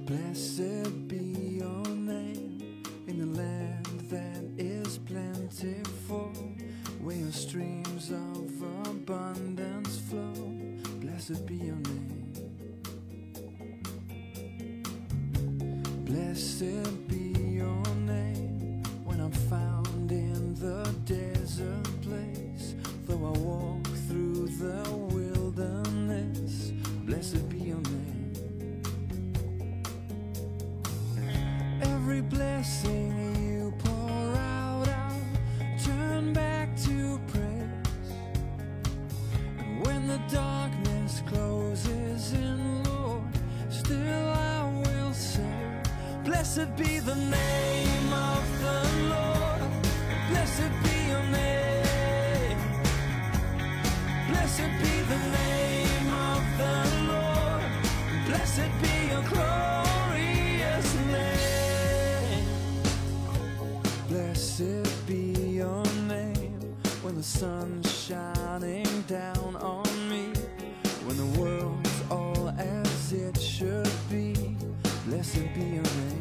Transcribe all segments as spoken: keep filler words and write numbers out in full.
Blessed be your name in the land that is plentiful, where your streams of abundance flow. Blessed be your name. Blessed be your name when I'm found in the desert place, though I walk through the wilderness. Blessed be your name. Every blessing you pour out, I'll turn back to praise. And when the darkness closes in, Lord, still I will say, blessed be the name of the Lord. Blessed be your name. Blessed be the name of the Lord. Blessed be your glorious name. Blessed be your name when the sun's shining down on me, when the world's all as it should be. Blessed be your name.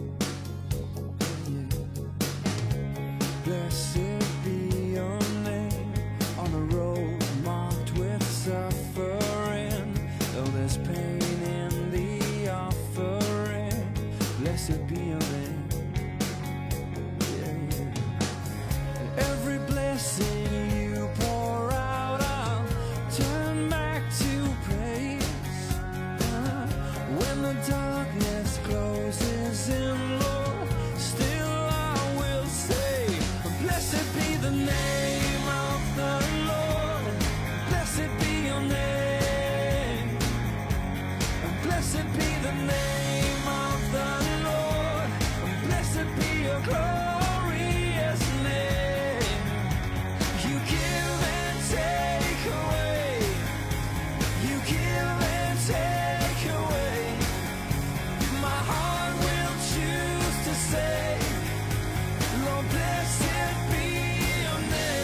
Blessed be your name on the road marked with suffering, though there's pain in the offering. Blessed be your name. Yeah, yeah. Every blessing you pour out, I'll turn back to praise. Uh, when the darkness closes in, Lord, still I will say, blessed be the name of the Lord. Blessed be your name. Blessed be the name of the Lord. Blessed be your glorious name. You give and take away. You give and take away. My heart will choose to say, Lord, blessed be your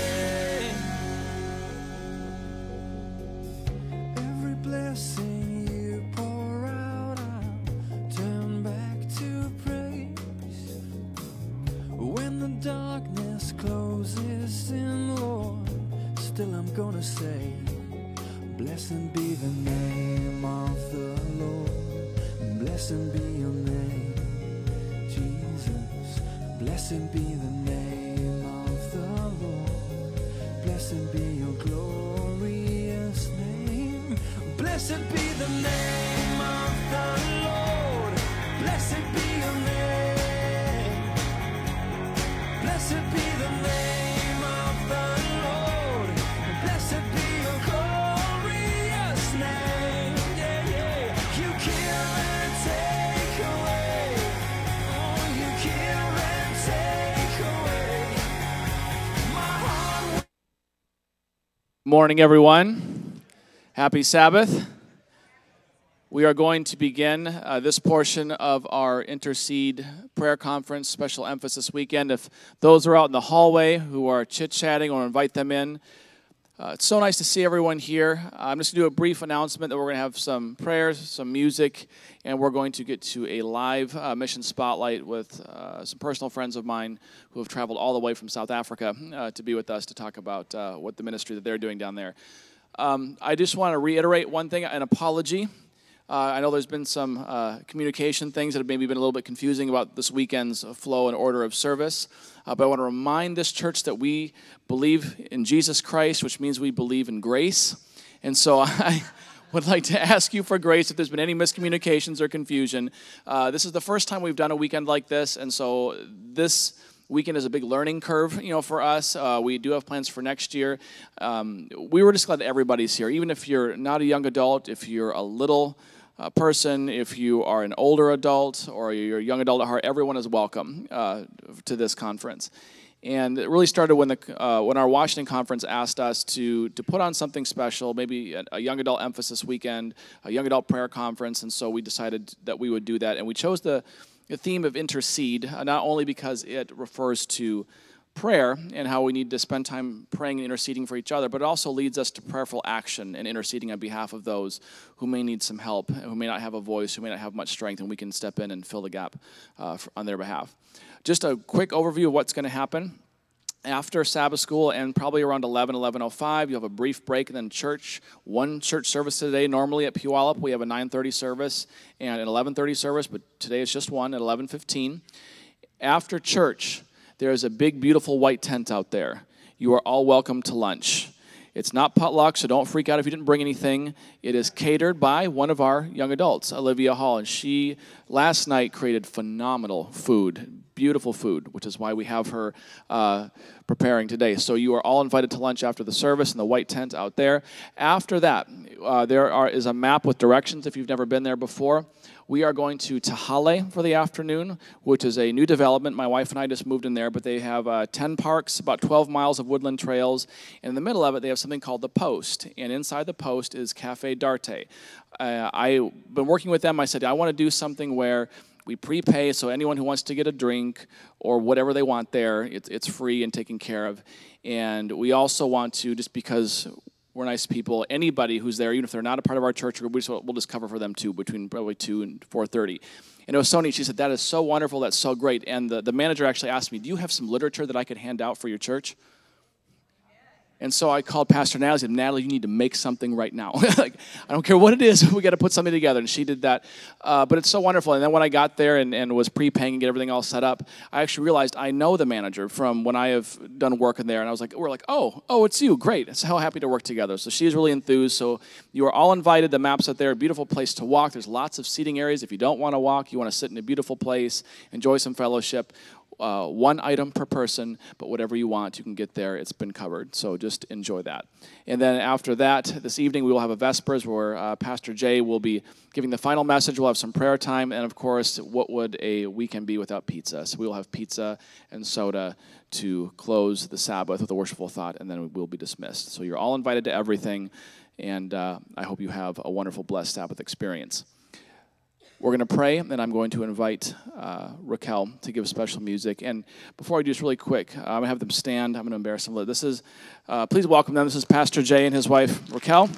name. Every blessing you pour out, I'll turn back to praise. When the darkness closes in, Lord, still I'm gonna say, blessed be the name of the Lord. Blessed be your name, Jesus. Blessed be the name of the Lord. Blessed be your glorious name. Blessed be the name of the Lord. Blessed be your name. Blessed be the name of the Lord. Blessed be your glorious name. Yeah, yeah. You give and take away. Oh, you give and take away. My heart. Morning, everyone. Happy Sabbath. We are going to begin uh, this portion of our Intercede Prayer Conference Special Emphasis Weekend. If those are out in the hallway who are chit-chatting, or invite them in. Uh, it's so nice to see everyone here. I'm just going to do a brief announcement that we're going to have some prayers, some music, and we're going to get to a live uh, mission spotlight with uh, some personal friends of mine who have traveled all the way from South Africa uh, to be with us to talk about uh, what the ministry that they're doing down there. Um, I just want to reiterate one thing, an apology. Uh, I know there's been some uh, communication things that have maybe been a little bit confusing about this weekend's flow and order of service. Uh, but I want to remind this church that we believe in Jesus Christ, which means we believe in grace. And so I would like to ask you for grace if there's been any miscommunications or confusion. Uh, this is the first time we've done a weekend like this, and so this weekend is a big learning curve, you know, for us. Uh, we do have plans for next year. Um, we were just glad that everybody's here, even if you're not a young adult, if you're a little Uh, person, if you are an older adult or you're a young adult at heart, everyone is welcome uh, to this conference. And it really started when the uh, when our Washington conference asked us to to put on something special, maybe a, a young adult emphasis weekend, a young adult prayer conference, and so we decided that we would do that. And we chose the, the theme of intercede, uh, not only because it refers to prayer and how we need to spend time praying and interceding for each other, but it also leads us to prayerful action and interceding on behalf of those who may need some help, who may not have a voice, who may not have much strength, and we can step in and fill the gap uh, for, on their behalf. Just a quick overview of what's going to happen. After Sabbath school and probably around eleven, eleven oh five, you have a brief break, and then church, one church service today. Normally at Puyallup, we have a nine thirty service and an eleven thirty service, but today it's just one at eleven fifteen. After church, there is a big, beautiful white tent out there. You are all welcome to lunch. It's not potluck, so don't freak out if you didn't bring anything. It is catered by one of our young adults, Olivia Hall, and she last night created phenomenal food, beautiful food, which is why we have her uh, preparing today. So you are all invited to lunch after the service in the white tent out there. After that, uh, there are, is a map with directions if you've never been there before. We are going to Tahale for the afternoon, which is a new development. My wife and I just moved in there, but they have uh, ten parks, about twelve miles of woodland trails. And in the middle of it, they have something called The Post. And inside The Post is Cafe D'Arte. Uh, I've been working with them. I said, I want to do something where we prepay, so anyone who wants to get a drink or whatever they want there, it's, it's free and taken care of. And we also want to, just because we're nice people, anybody who's there, even if they're not a part of our church group, we just, we'll just cover for them too, between probably two and four thirty. And it was so neat. She said, that is so wonderful, that's so great. And the, the manager actually asked me, do you have some literature that I could hand out for your church? And so I called Pastor Natalie and said, Natalie, you need to make something right now. Like, I don't care what it is, we got to put something together. And she did that. Uh, but it's so wonderful. And then when I got there and, and was prepaying and get everything all set up, I actually realized I know the manager from when I have done work in there. And I was like, we're like, oh, oh, it's you. Great. So happy to work together. So she's really enthused. So you are all invited. The map's out there. A beautiful place to walk. There's lots of seating areas. If you don't want to walk, you want to sit in a beautiful place, enjoy some fellowship. Uh, one item per person, but whatever you want, you can get there. It's been covered, so just enjoy that. And then after that, this evening, we will have a Vespers where uh, Pastor Jay will be giving the final message. We'll have some prayer time, and of course, what would a weekend be without pizza? So we will have pizza and soda to close the Sabbath with a worshipful thought, and then we will be dismissed. So you're all invited to everything, and uh, I hope you have a wonderful, blessed Sabbath experience. We're going to pray, and then I'm going to invite uh, Raquel to give special music. And before I do, just really quick, uh, I'm going to have them stand. I'm going to embarrass them a little. This is, uh, please welcome them. This is Pastor Jay and his wife, Raquel.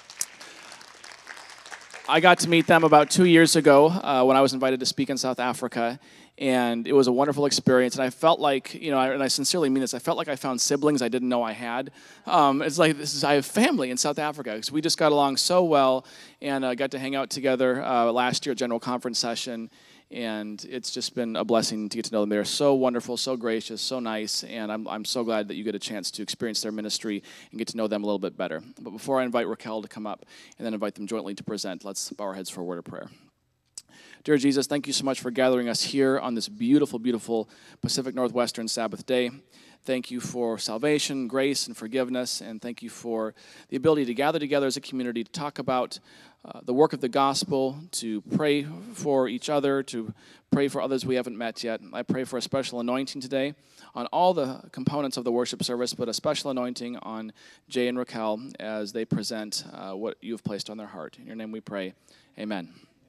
I got to meet them about two years ago uh, when I was invited to speak in South Africa. And it was a wonderful experience. And I felt like, you know, and I sincerely mean this, I felt like I found siblings I didn't know I had. Um, it's like, this is, I have family in South Africa because we just got along so well and uh, got to hang out together uh, last year at General Conference session. And it's just been a blessing to get to know them. They're so wonderful, so gracious, so nice. And I'm, I'm so glad that you get a chance to experience their ministry and get to know them a little bit better. But before I invite Raquel to come up and then invite them jointly to present, let's bow our heads for a word of prayer. Dear Jesus, thank you so much for gathering us here on this beautiful, beautiful Pacific Northwestern Sabbath day. Thank you for salvation, grace, and forgiveness, and thank you for the ability to gather together as a community to talk about uh, the work of the gospel, to pray for each other, to pray for others we haven't met yet. I pray for a special anointing today on all the components of the worship service, but a special anointing on Jay and Raquel as they present uh, what you've placed on their heart. In your name we pray, amen.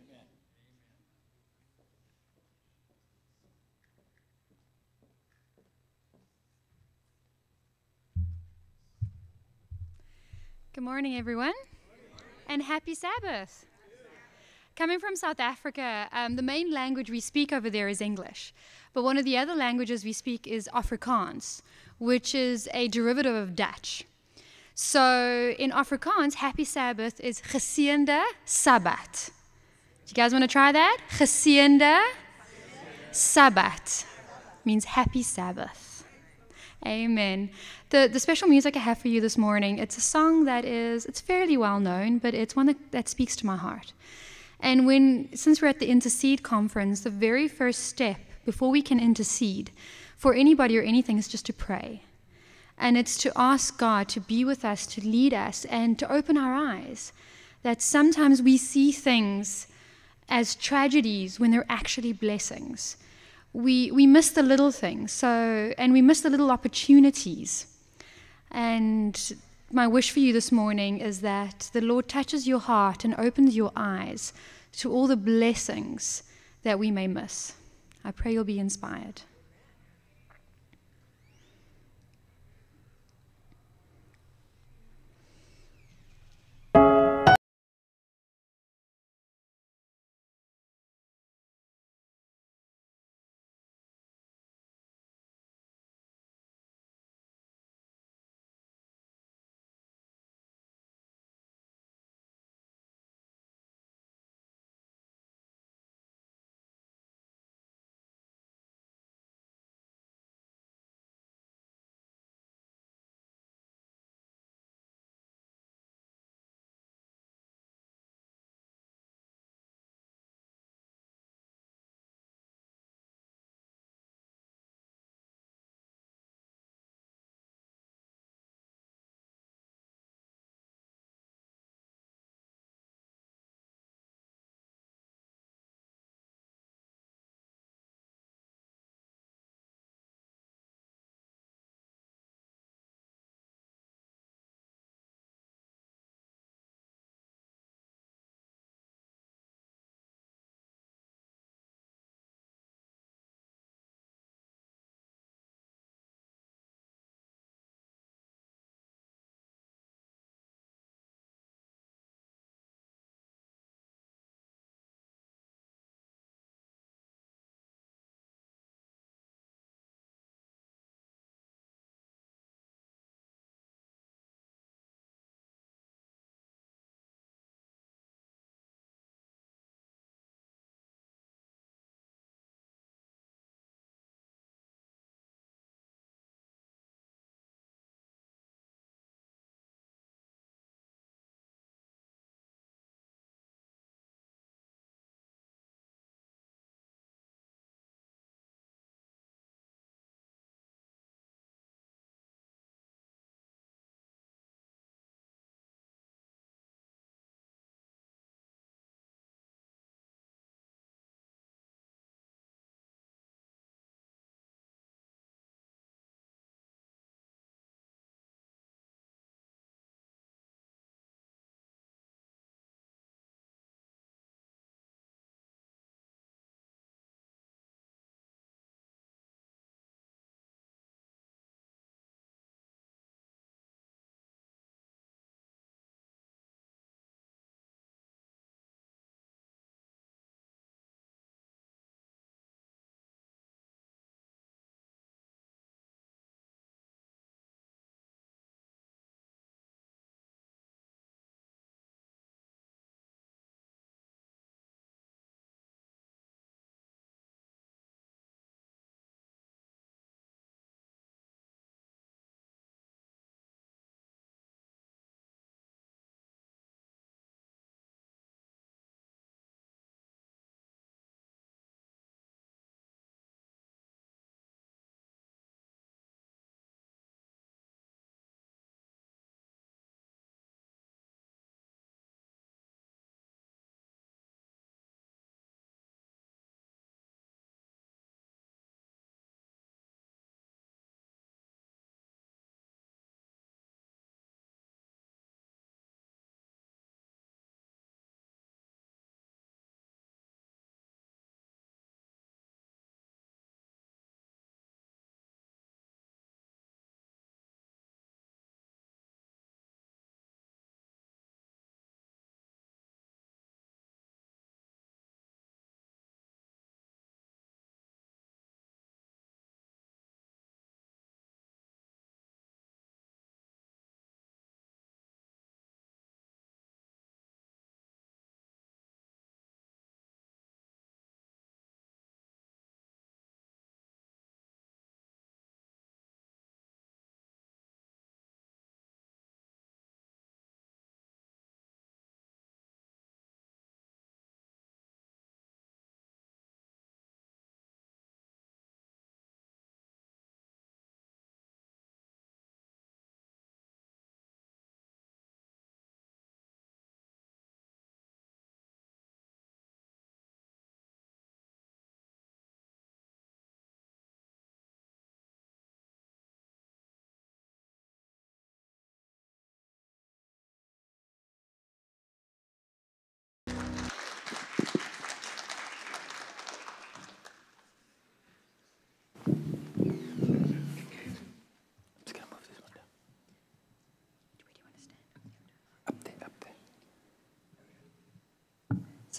Good morning, everyone, and happy Sabbath. Coming from South Africa, um, the main language we speak over there is English, but one of the other languages we speak is Afrikaans, which is a derivative of Dutch. So in Afrikaans, happy Sabbath is Geseënde Sabbat. Do you guys want to try that? Geseënde Sabbat means happy Sabbath. Amen. The the special music I have for you this morning, it's a song that is, it's fairly well known, but it's one that, that speaks to my heart. And when, since we're at the Intercede conference, the very first step before we can intercede for anybody or anything is just to pray. And it's to ask God to be with us, to lead us, and to open our eyes. That sometimes we see things as tragedies when they're actually blessings. We we miss the little things, so and we miss the little opportunities. And my wish for you this morning is that the Lord touches your heart and opens your eyes to all the blessings that we may miss. I pray you'll be inspired.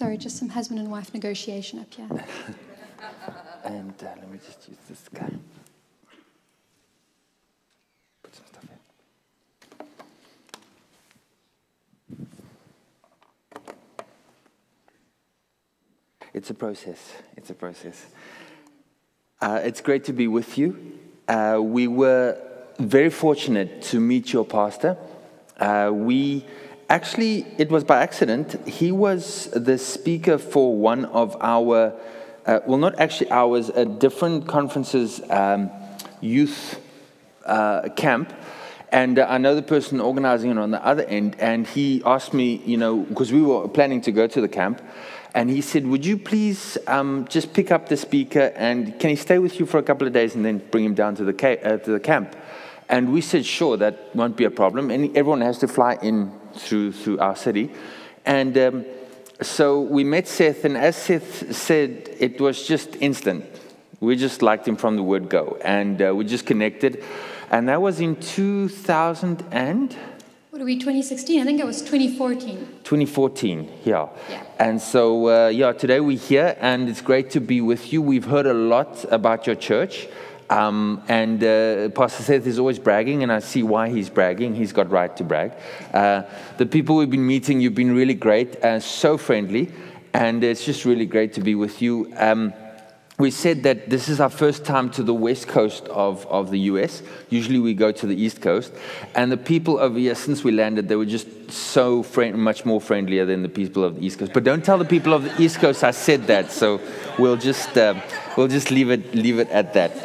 Sorry, just some husband and wife negotiation up here. And uh, let me just use this guy. Put some stuff in. It's a process. It's a process. Uh, it's great to be with you. Uh, we were very fortunate to meet your pastor. Uh, we actually, it was by accident. He was the speaker for one of our, uh, well, not actually ours, a different conference's um, youth uh, camp. And uh, I know the person organizing it on the other end, and he asked me, you know, because we were planning to go to the camp, and he said, would you please um, just pick up the speaker, and can he stay with you for a couple of days and then bring him down to the, ca uh, to the camp? And we said, sure, that won't be a problem. And everyone has to fly in through, through our city. And um, so we met Seth, and as Seth said, it was just instant. We just liked him from the word go, and uh, we just connected. And that was in two thousand and... What are we, twenty sixteen? I think it was twenty fourteen. twenty fourteen, yeah. Yeah. And so, uh, yeah, today we're here, and it's great to be with you. We've heard a lot about your church, um, and uh, Pastor Seth is always bragging, and I see why he's bragging. He's got right to brag. Uh, the people we've been meeting, you've been really great, and so friendly, and it's just really great to be with you. Um, We said that this is our first time to the west coast of, of the U S. Usually we go to the east coast. And the people over here, since we landed, they were just so friend, much more friendlier than the people of the east coast. But don't tell the people of the east coast I said that, so we'll just, uh, we'll just leave it, leave it at that.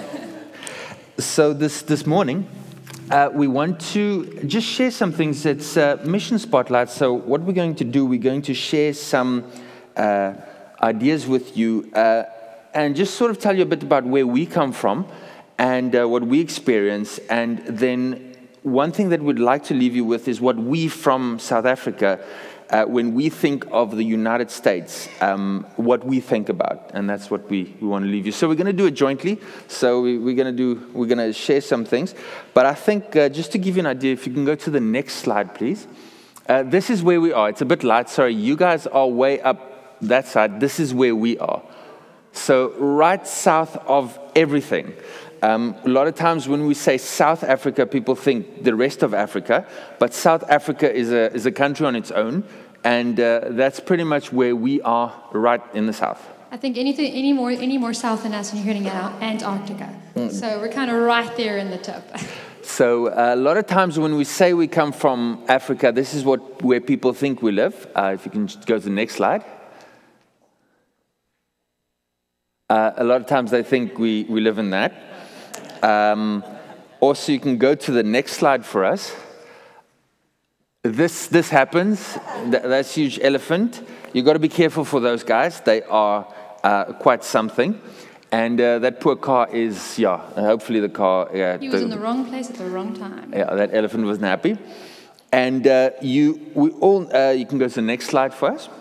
So this, this morning, uh, we want to just share some things. It's uh, Mission Spotlight. So what we're going to do, we're going to share some uh, ideas with you, uh, and just sort of tell you a bit about where we come from and uh, what we experience. And then one thing that we'd like to leave you with is what we from South Africa, uh, when we think of the United States, um, what we think about. And that's what we, we want to leave you. So we're going to do it jointly. So we, we're going to do, we're going to share some things. But I think uh, just to give you an idea, if you can go to the next slide, please. Uh, this is where we are. It's a bit light. Sorry, you guys are way up that side. This is where we are. So right south of everything. Um, a lot of times when we say South Africa, people think the rest of Africa, but South Africa is a, is a country on its own, and uh, that's pretty much where we are right in the south. I think anything, any more, any more south than us, and you're heading out Antarctica. Mm. So we're kind of right there in the tip. So uh, a lot of times when we say we come from Africa, this is what where people think we live. Uh, if you can just go to the next slide. Uh, a lot of times they think we, we live in that. Um, also, you can go to the next slide for us. This, this happens. Th that's a huge elephant. You've got to be careful for those guys. They are uh, quite something. And uh, that poor car is, yeah, hopefully the car... Yeah, he was the, in the wrong place at the wrong time. Yeah, that elephant wasn't happy. And uh, you, we all, uh, you can go to the next slide for us.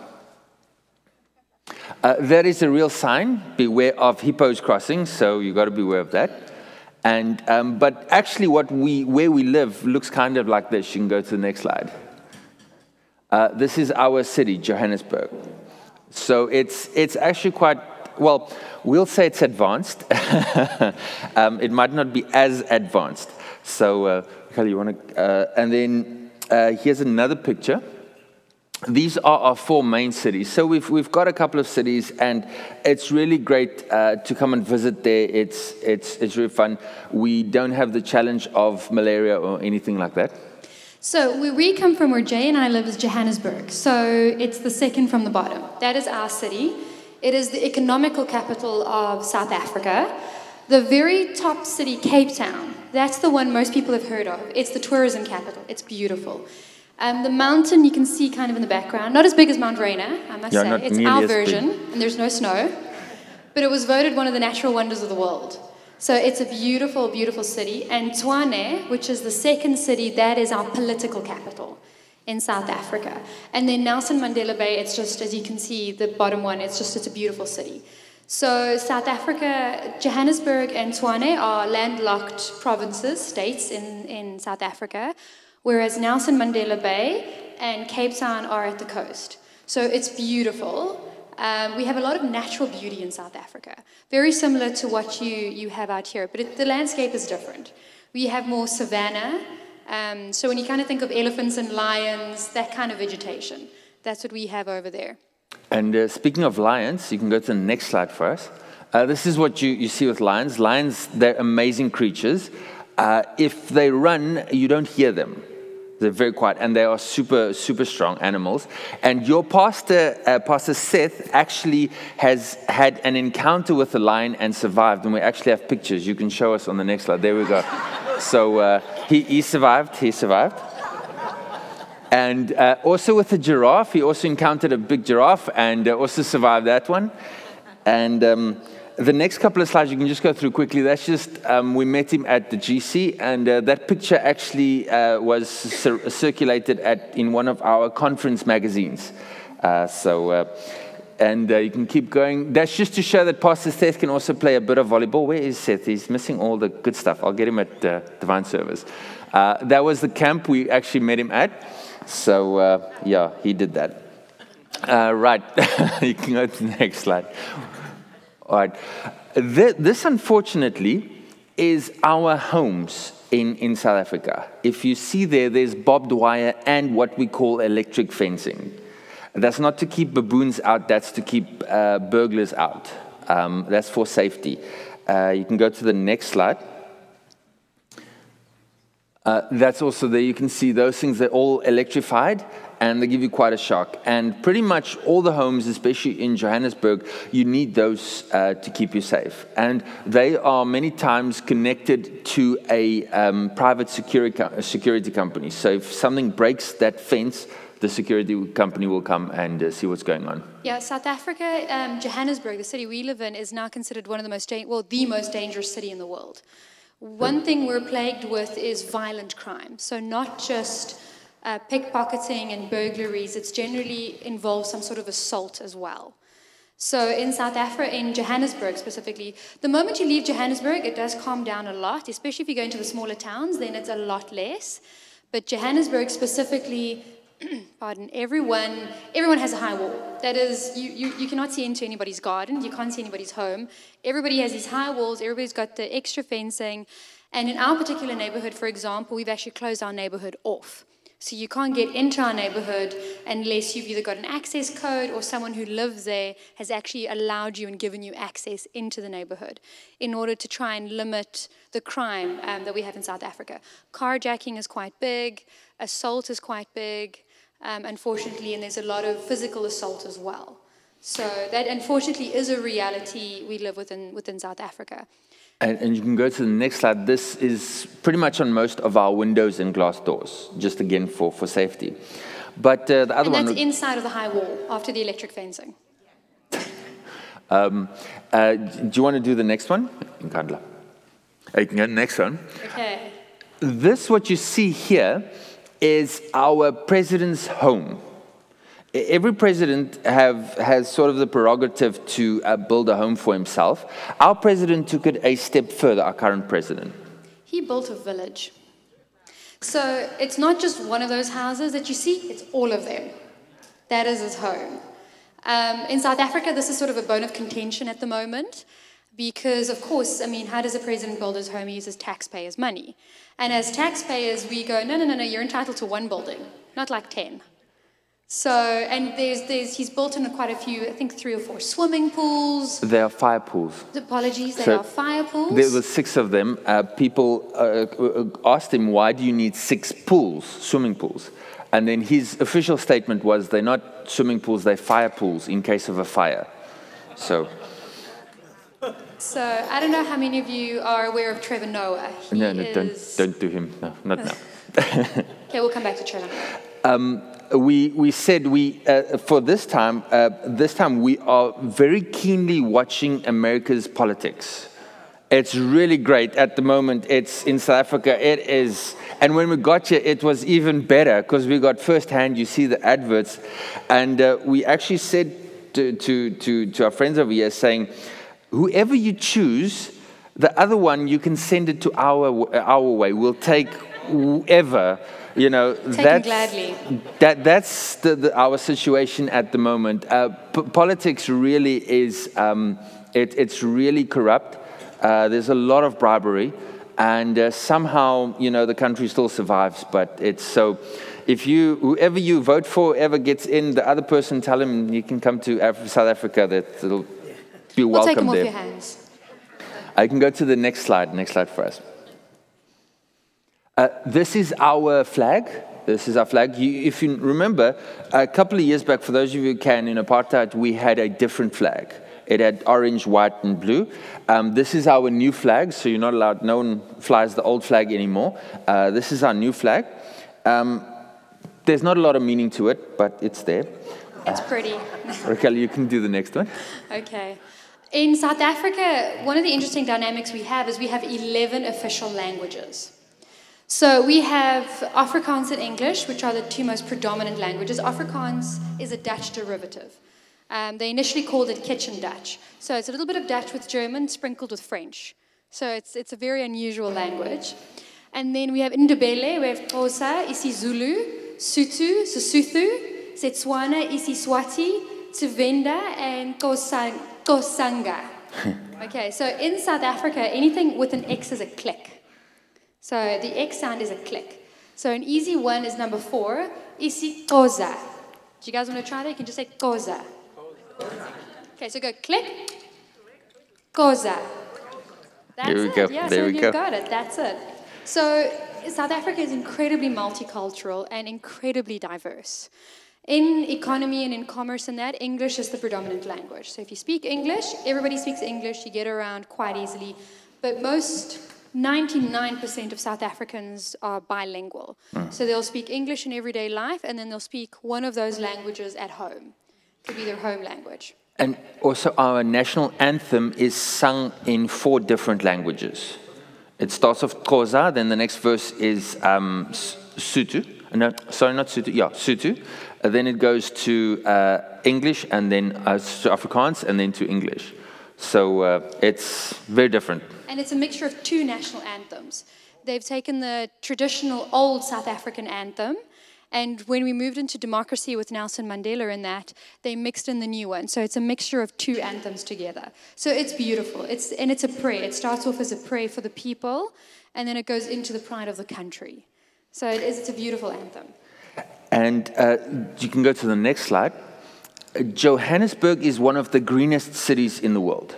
Uh, that is a real sign. Beware of hippos crossing, so you've got to be aware of that. And, um, but actually what we, where we live looks kind of like this. You can go to the next slide. Uh, this is our city, Johannesburg. So it's, it's actually quite, well, we'll say it's advanced. um, it might not be as advanced. So, uh, Kelly, you want to, uh, and then uh, here's another picture. These are our four main cities. So we've, we've got a couple of cities, and it's really great uh, to come and visit there. It's, it's, it's really fun. We don't have the challenge of malaria or anything like that. So where we come from, where Jay and I live, is Johannesburg. So it's the second from the bottom. That is our city. It is the economical capital of South Africa. The very top city, Cape Town, that's the one most people have heard of. It's the tourism capital. It's beautiful. Um, the mountain you can see kind of in the background, not as big as Mount Rainier, I must yeah, say. It's our version, big. And there's no snow. But it was voted one of the natural wonders of the world. So it's a beautiful, beautiful city. And Tshwane, which is the second city, that is our political capital in South Africa. And then Nelson Mandela Bay, it's just, as you can see, the bottom one, it's just, it's a beautiful city. So South Africa, Johannesburg and Tshwane are landlocked provinces, states in, in South Africa, whereas Nelson Mandela Bay and Cape Town are at the coast. So it's beautiful. Um, we have a lot of natural beauty in South Africa, very similar to what you, you have out here, but it, the landscape is different. We have more savanna, um, so when you kind of think of elephants and lions, that kind of vegetation, that's what we have over there. And uh, speaking of lions, you can go to the next slide for us. Uh, this is what you, you see with lions. Lions, they're amazing creatures. Uh, if they run, you don't hear them. They're very quiet, and they are super, super strong animals. And your pastor, uh, Pastor Seth, actually has had an encounter with a lion and survived. And we actually have pictures. You can show us on the next slide. There we go. So uh, he, he survived. He survived. And uh, also with a giraffe, he also encountered a big giraffe and uh, also survived that one. And um, the next couple of slides, you can just go through quickly. That's just, um, we met him at the G C, and uh, that picture actually uh, was cir circulated at, in one of our conference magazines. Uh, so, uh, and uh, you can keep going. That's just to show that Pastor Seth can also play a bit of volleyball. Where is Seth? He's missing all the good stuff. I'll get him at uh, Divine Service. Uh, that was the camp we actually met him at. So, uh, yeah, he did that. Uh, right, you can go to the next slide. All right. This, unfortunately, is our homes in, in South Africa. If you see there, there's barbed wire and what we call electric fencing. That's not to keep baboons out, that's to keep uh, burglars out. Um, that's for safety. Uh, you can go to the next slide. Uh, that's also there. You can see those things, they're all electrified, and they give you quite a shock. And pretty much all the homes, especially in Johannesburg, you need those uh, to keep you safe. And they are many times connected to a um, private security, security company. So if something breaks that fence, the security company will come and uh, see what's going on. Yeah, South Africa, um, Johannesburg, the city we live in, is now considered one of the most, well, the most dangerous city in the world. One thing we're plagued with is violent crime. So not just uh, pickpocketing and burglaries, it's generally involves some sort of assault as well. So in South Africa, in Johannesburg specifically, the moment you leave Johannesburg, it does calm down a lot, especially if you go into the smaller towns, then it's a lot less. But Johannesburg specifically, pardon, everyone, everyone has a high wall. That is, you, you, you cannot see into anybody's garden, you can't see anybody's home. Everybody has these high walls, everybody's got the extra fencing. And in our particular neighborhood, for example, we've actually closed our neighborhood off. So you can't get into our neighborhood unless you've either got an access code or someone who lives there has actually allowed you and given you access into the neighborhood in order to try and limit the crime um, that we have in South Africa. Carjacking is quite big, assault is quite big, um, unfortunately, and there's a lot of physical assault as well. So that, unfortunately, is a reality we live within, within South Africa. And, and you can go to the next slide. This is pretty much on most of our windows and glass doors, just again for, for safety. But uh, the other and one... that's inside of the high wall, after the electric fencing. um, uh, do you want to do the next one? Nkandla. You can go to the next one. Okay. This, what you see here, is our president's home. Every president have, has sort of the prerogative to uh, build a home for himself. Our president took it a step further, our current president. He built a village. So it's not just one of those houses that you see, it's all of them. That is his home. Um, in South Africa, this is sort of a bone of contention at the moment because, of course, I mean, how does a president build his home? He uses taxpayers' money. And as taxpayers, we go, no, no, no, no, you're entitled to one building, not like ten. So, and there's, there's, he's built in quite a few, I think three or four swimming pools. There are fire pools. Apologies, there so are fire pools. There were six of them. Uh, people uh, asked him, why do you need six pools, swimming pools? And then his official statement was, they're not swimming pools, they're fire pools in case of a fire. So... So, I don't know how many of you are aware of Trevor Noah. He no, no, is... don't, don't do him. No, not now. Okay, we'll come back to Trevor. Um, we, we said we, uh, for this time, uh, this time we are very keenly watching America's politics. It's really great at the moment. It's in South Africa. It is, and when we got here, it was even better because we got firsthand. You see the adverts, and uh, we actually said to, to to to our friends over here, saying, whoever you choose, the other one you can send it to our our way. We'll take whoever, you know, Taken that's, gladly. that, that's the, the, our situation at the moment. Uh, p- politics really is, um, it, it's really corrupt. Uh, there's a lot of bribery. And uh, somehow, you know, the country still survives. But it's so, if you, whoever you vote for, ever gets in, the other person, tell him you can come to Af- South Africa, that it'll be We'll welcome take them off there. your hands. I can go to the next slide. Next slide for us. Uh, this is our flag. This is our flag. You, if you remember, a couple of years back, for those of you who can, in apartheid, we had a different flag. It had orange, white, and blue. Um, this is our new flag, so you're not allowed, no one flies the old flag anymore. Uh, this is our new flag. Um, there's not a lot of meaning to it, but it's there. It's pretty. Raquel, you can do the next one. Okay. In South Africa, one of the interesting dynamics we have is we have eleven official languages. So we have Afrikaans and English, which are the two most predominant languages. Afrikaans is a Dutch derivative. Um, they initially called it Kitchen Dutch. So it's a little bit of Dutch with German sprinkled with French. So it's, it's a very unusual language. And then we have Ndebele, we have Xhosa, isiZulu, Sotho, Sesotho, Setswana, isiSwati, Tsvenda, and Xhosa. Okay, so in South Africa, anything with an X is a click. So the X sound is a click. So an easy one is number four, isiXhosa. Do you guys want to try that? You can just say Xhosa. Okay, so go click, Xhosa. That's There we it. go. Yeah, There so we you've go. got it. That's it. So South Africa is incredibly multicultural and incredibly diverse. In economy and in commerce and that, English is the predominant language. So if you speak English, everybody speaks English, you get around quite easily. But most, ninety-nine percent of South Africans are bilingual. Mm. So they'll speak English in everyday life, and then they'll speak one of those languages at home. Could be their home language. And also our national anthem is sung in four different languages. It starts off Xhosa, then the next verse is um, Sotho. No, sorry, not Sotho. Yeah, Sotho. Uh, then it goes to uh, English, and then uh, to Afrikaans, and then to English. So uh, it's very different. And it's a mixture of two national anthems. They've taken the traditional old South African anthem, and when we moved into democracy with Nelson Mandela in that, they mixed in the new one. So it's a mixture of two anthems together. So it's beautiful. It's, and it's a prayer. It starts off as a prayer for the people, and then it goes into the pride of the country. So it is, it's a beautiful anthem. And uh, you can go to the next slide. Uh, Johannesburg is one of the greenest cities in the world.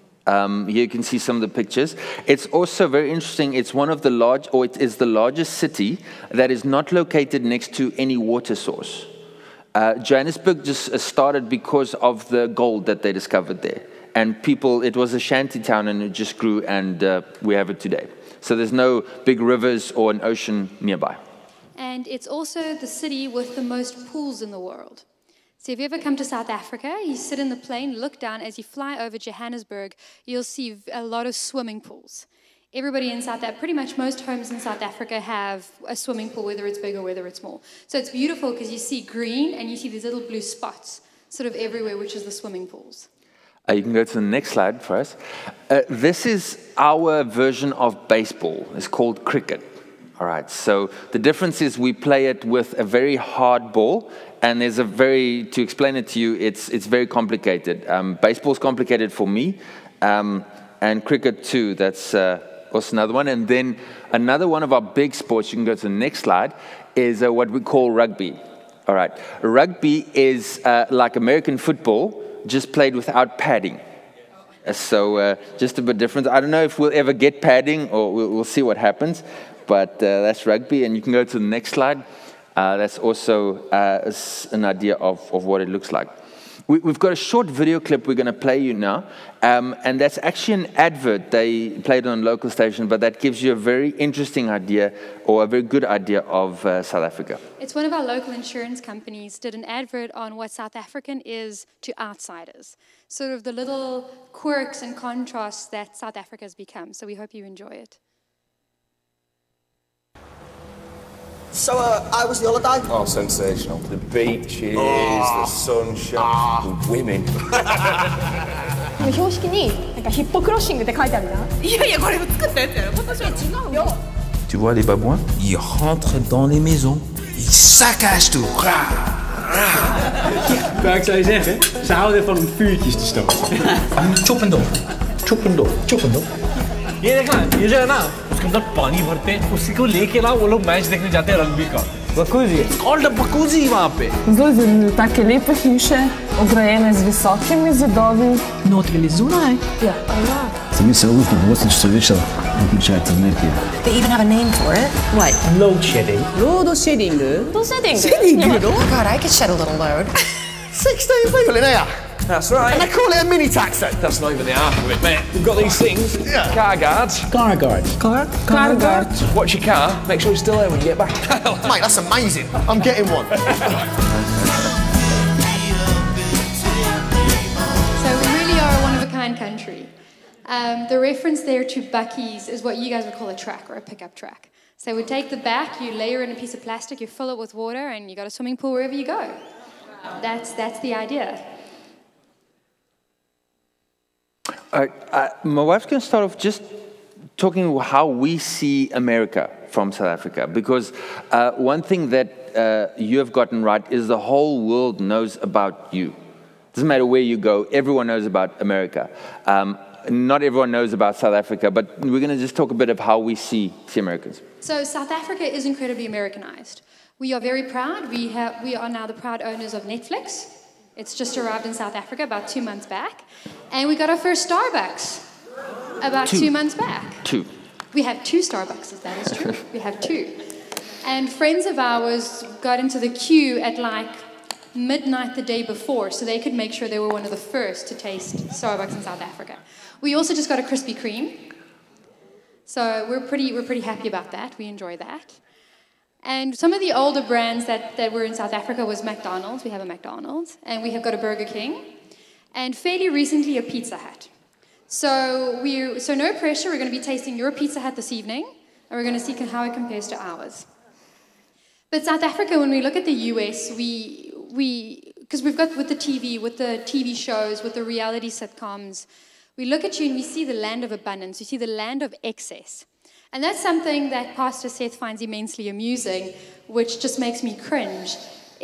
Um, here you can see some of the pictures. It's also very interesting. It's one of the large, or it is the largest city that is not located next to any water source. Uh, Johannesburg just started because of the gold that they discovered there. And people, it was a shanty town, and it just grew, and uh, we have it today. So there's no big rivers or an ocean nearby. And it's also the city with the most pools in the world. So if you ever come to South Africa, you sit in the plane, look down, as you fly over Johannesburg, you'll see a lot of swimming pools. Everybody in South Africa, pretty much most homes in South Africa have a swimming pool, whether it's big or whether it's small. So it's beautiful because you see green and you see these little blue spots sort of everywhere, which is the swimming pools. Uh, you can go to the next slide for us. Uh, this is our version of baseball. It's called cricket. All right, so the difference is we play it with a very hard ball, and there's a very, to explain it to you, it's, it's very complicated. Um, baseball's complicated for me, um, and cricket too, that's uh, also another one. And then another one of our big sports, you can go to the next slide, is uh, what we call rugby. All right, rugby is uh, like American football, just played without padding. So uh, just a bit different. I don't know if we'll ever get padding, or we'll, we'll see what happens. But uh, that's rugby, and you can go to the next slide. Uh, that's also uh, an idea of, of what it looks like. We, we've got a short video clip we're going to play you now, um, and that's actually an advert they played on a local station, but that gives you a very interesting idea, or a very good idea of uh, South Africa. It's one of our local insurance companies did an advert on what South African is to outsiders, sort of the little quirks and contrasts that South Africa has become. So we hope you enjoy it. So, uh, how was the holiday? Oh, sensational. The beaches, oh. the sunshine, oh. the women. 標識になんかヒッポクロッシングって書いてあるじゃん。いやいやこれ作ったやつやろ。私は違うよ。 Tu vois les babouins? Ils rentrent dans les maisons, ils saccagent tout. Maar ik zou je zeggen, ze houden van om vuurtjes te stoken. Chopendop, chopendop, chopendop. ये देखना, ये जो है ना, उसके अंदर पानी भरते हैं, उसी को लेके ना वो लोग मैच देखने जाते हैं रग्बी का. Bakuzi. Called a bakuzi वहाँ पे. Zelo zanimivo, take lepe hiše, ograjene z visokimi zidovi. Notri ali zunaj? Ja. Sam mislil, da bo osem više включается энергия. They even have a name for it. What? Load shedding. Load shedding. Load shedding. Shedding. Oh God, I could shed a little load. sixteen people in here. That's right. And they call it a mini taxi. That's not even the half of it, mate. We've got these things. Yeah. Car guards. Car guards. Car? Car guards. Watch your car. Make sure it's still there when you get back. Mate, that's amazing. I'm getting one. So we really are a one-of-a-kind country. Um, the reference there to buckies is what you guys would call a track or a pickup track. So we take the back, you layer in a piece of plastic, you fill it with water, and you got a swimming pool wherever you go. That's that's the idea. Uh, uh, my wife's going to start off just talking how we see America from South Africa, because uh, one thing that uh, you have gotten right is the whole world knows about you. Doesn't matter where you go, everyone knows about America. Um, not everyone knows about South Africa, but we're going to just talk a bit of how we see, see Americans. So South Africa is incredibly Americanized. We are very proud. We have we are now the proud owners of Netflix. It's just arrived in South Africa about two months back. And we got our first Starbucks about two, two months back. Two. We have two Starbucks, that is true. We have two. And friends of ours got into the queue at like midnight the day before so they could make sure they were one of the first to taste Starbucks in South Africa. We also just got a Krispy Kreme. So we're pretty, we're pretty happy about that. We enjoy that. And some of the older brands that, that were in South Africa was McDonald's. We have a McDonald's. And we have got a Burger King. And fairly recently, a Pizza Hut. So, we so no pressure. We're going to be tasting your Pizza Hut this evening. And we're going to see how it compares to ours. But South Africa, when we look at the U S, we, we because we've got with the T V, with the T V shows, with the reality sitcoms, we look at you and we see the land of abundance. We see the land of excess. And that's something that Pastor Seth finds immensely amusing, which just makes me cringe,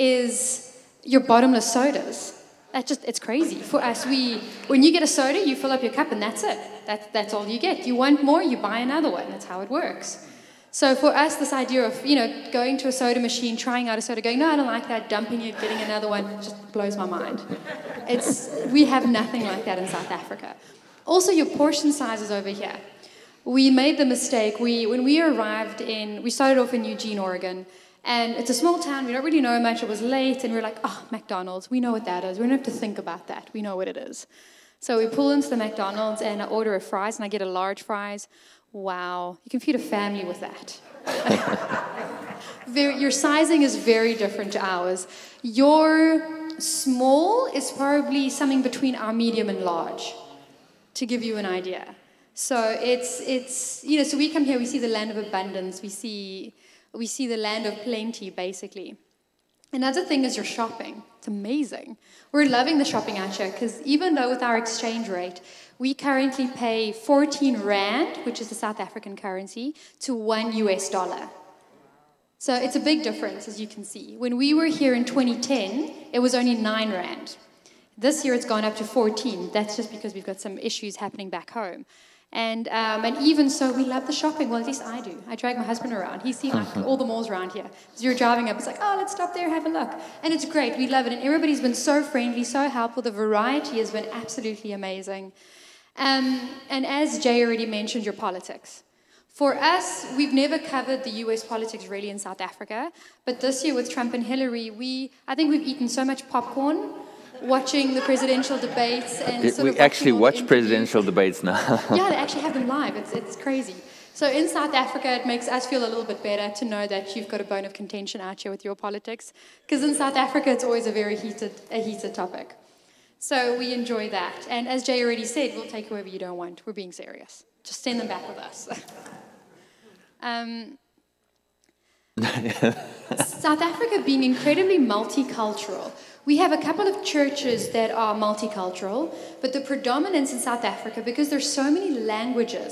is your bottomless sodas. That just, it's crazy. For us, we, when you get a soda, you fill up your cup and that's it. That, that's all you get. You want more, you buy another one. That's how it works. So for us, this idea of, you know, going to a soda machine, trying out a soda, going, no, I don't like that, dumping it, getting another one, just blows my mind. It's, we have nothing like that in South Africa. Also, your portion sizes over here. We made the mistake, we, when we arrived in, we started off in Eugene, Oregon, and it's a small town, we don't really know much, it was late, and we were like, oh, McDonald's, we know what that is, we don't have to think about that, we know what it is. So we pull into the McDonald's, and I order a fries, and I get a large fries. Wow, you can feed a family with that. very, your sizing is very different to ours. Your small is probably something between our medium and large, to give you an idea. So it's, it's, you know, so we come here, we see the land of abundance, we see, we see the land of plenty, basically. Another thing is your shopping. It's amazing. We're loving the shopping out here, because even though with our exchange rate, we currently pay fourteen rand, which is the South African currency, to one U S dollar. So it's a big difference, as you can see. When we were here in twenty ten, it was only nine rand. This year it's gone up to fourteen. That's just because we've got some issues happening back home. And um, and even so, we love the shopping. Well, at least I do. I drag my husband around. He's seen like all the malls around here. As you're driving up, it's like, oh, let's stop there, have a look. And it's great. We love it. And everybody's been so friendly, so helpful. The variety has been absolutely amazing. Um, and as Jay already mentioned, your politics. For us, we've never covered the U S politics really in South Africa. But this year with Trump and Hillary, we I think we've eaten so much popcorn watching the presidential debates. And It, sort we of actually watching all the watch presidential debates now. Yeah, they actually have them live. It's, it's crazy. So in South Africa, it makes us feel a little bit better to know that you've got a bone of contention out here with your politics. Because in South Africa, it's always a very heated, a heated topic. So we enjoy that. And as Jay already said, we'll take whoever you don't want. We're being serious. Just send them back with us. um, South Africa being incredibly multicultural. We have a couple of churches that are multicultural, but the predominance in South Africa, because there's so many languages,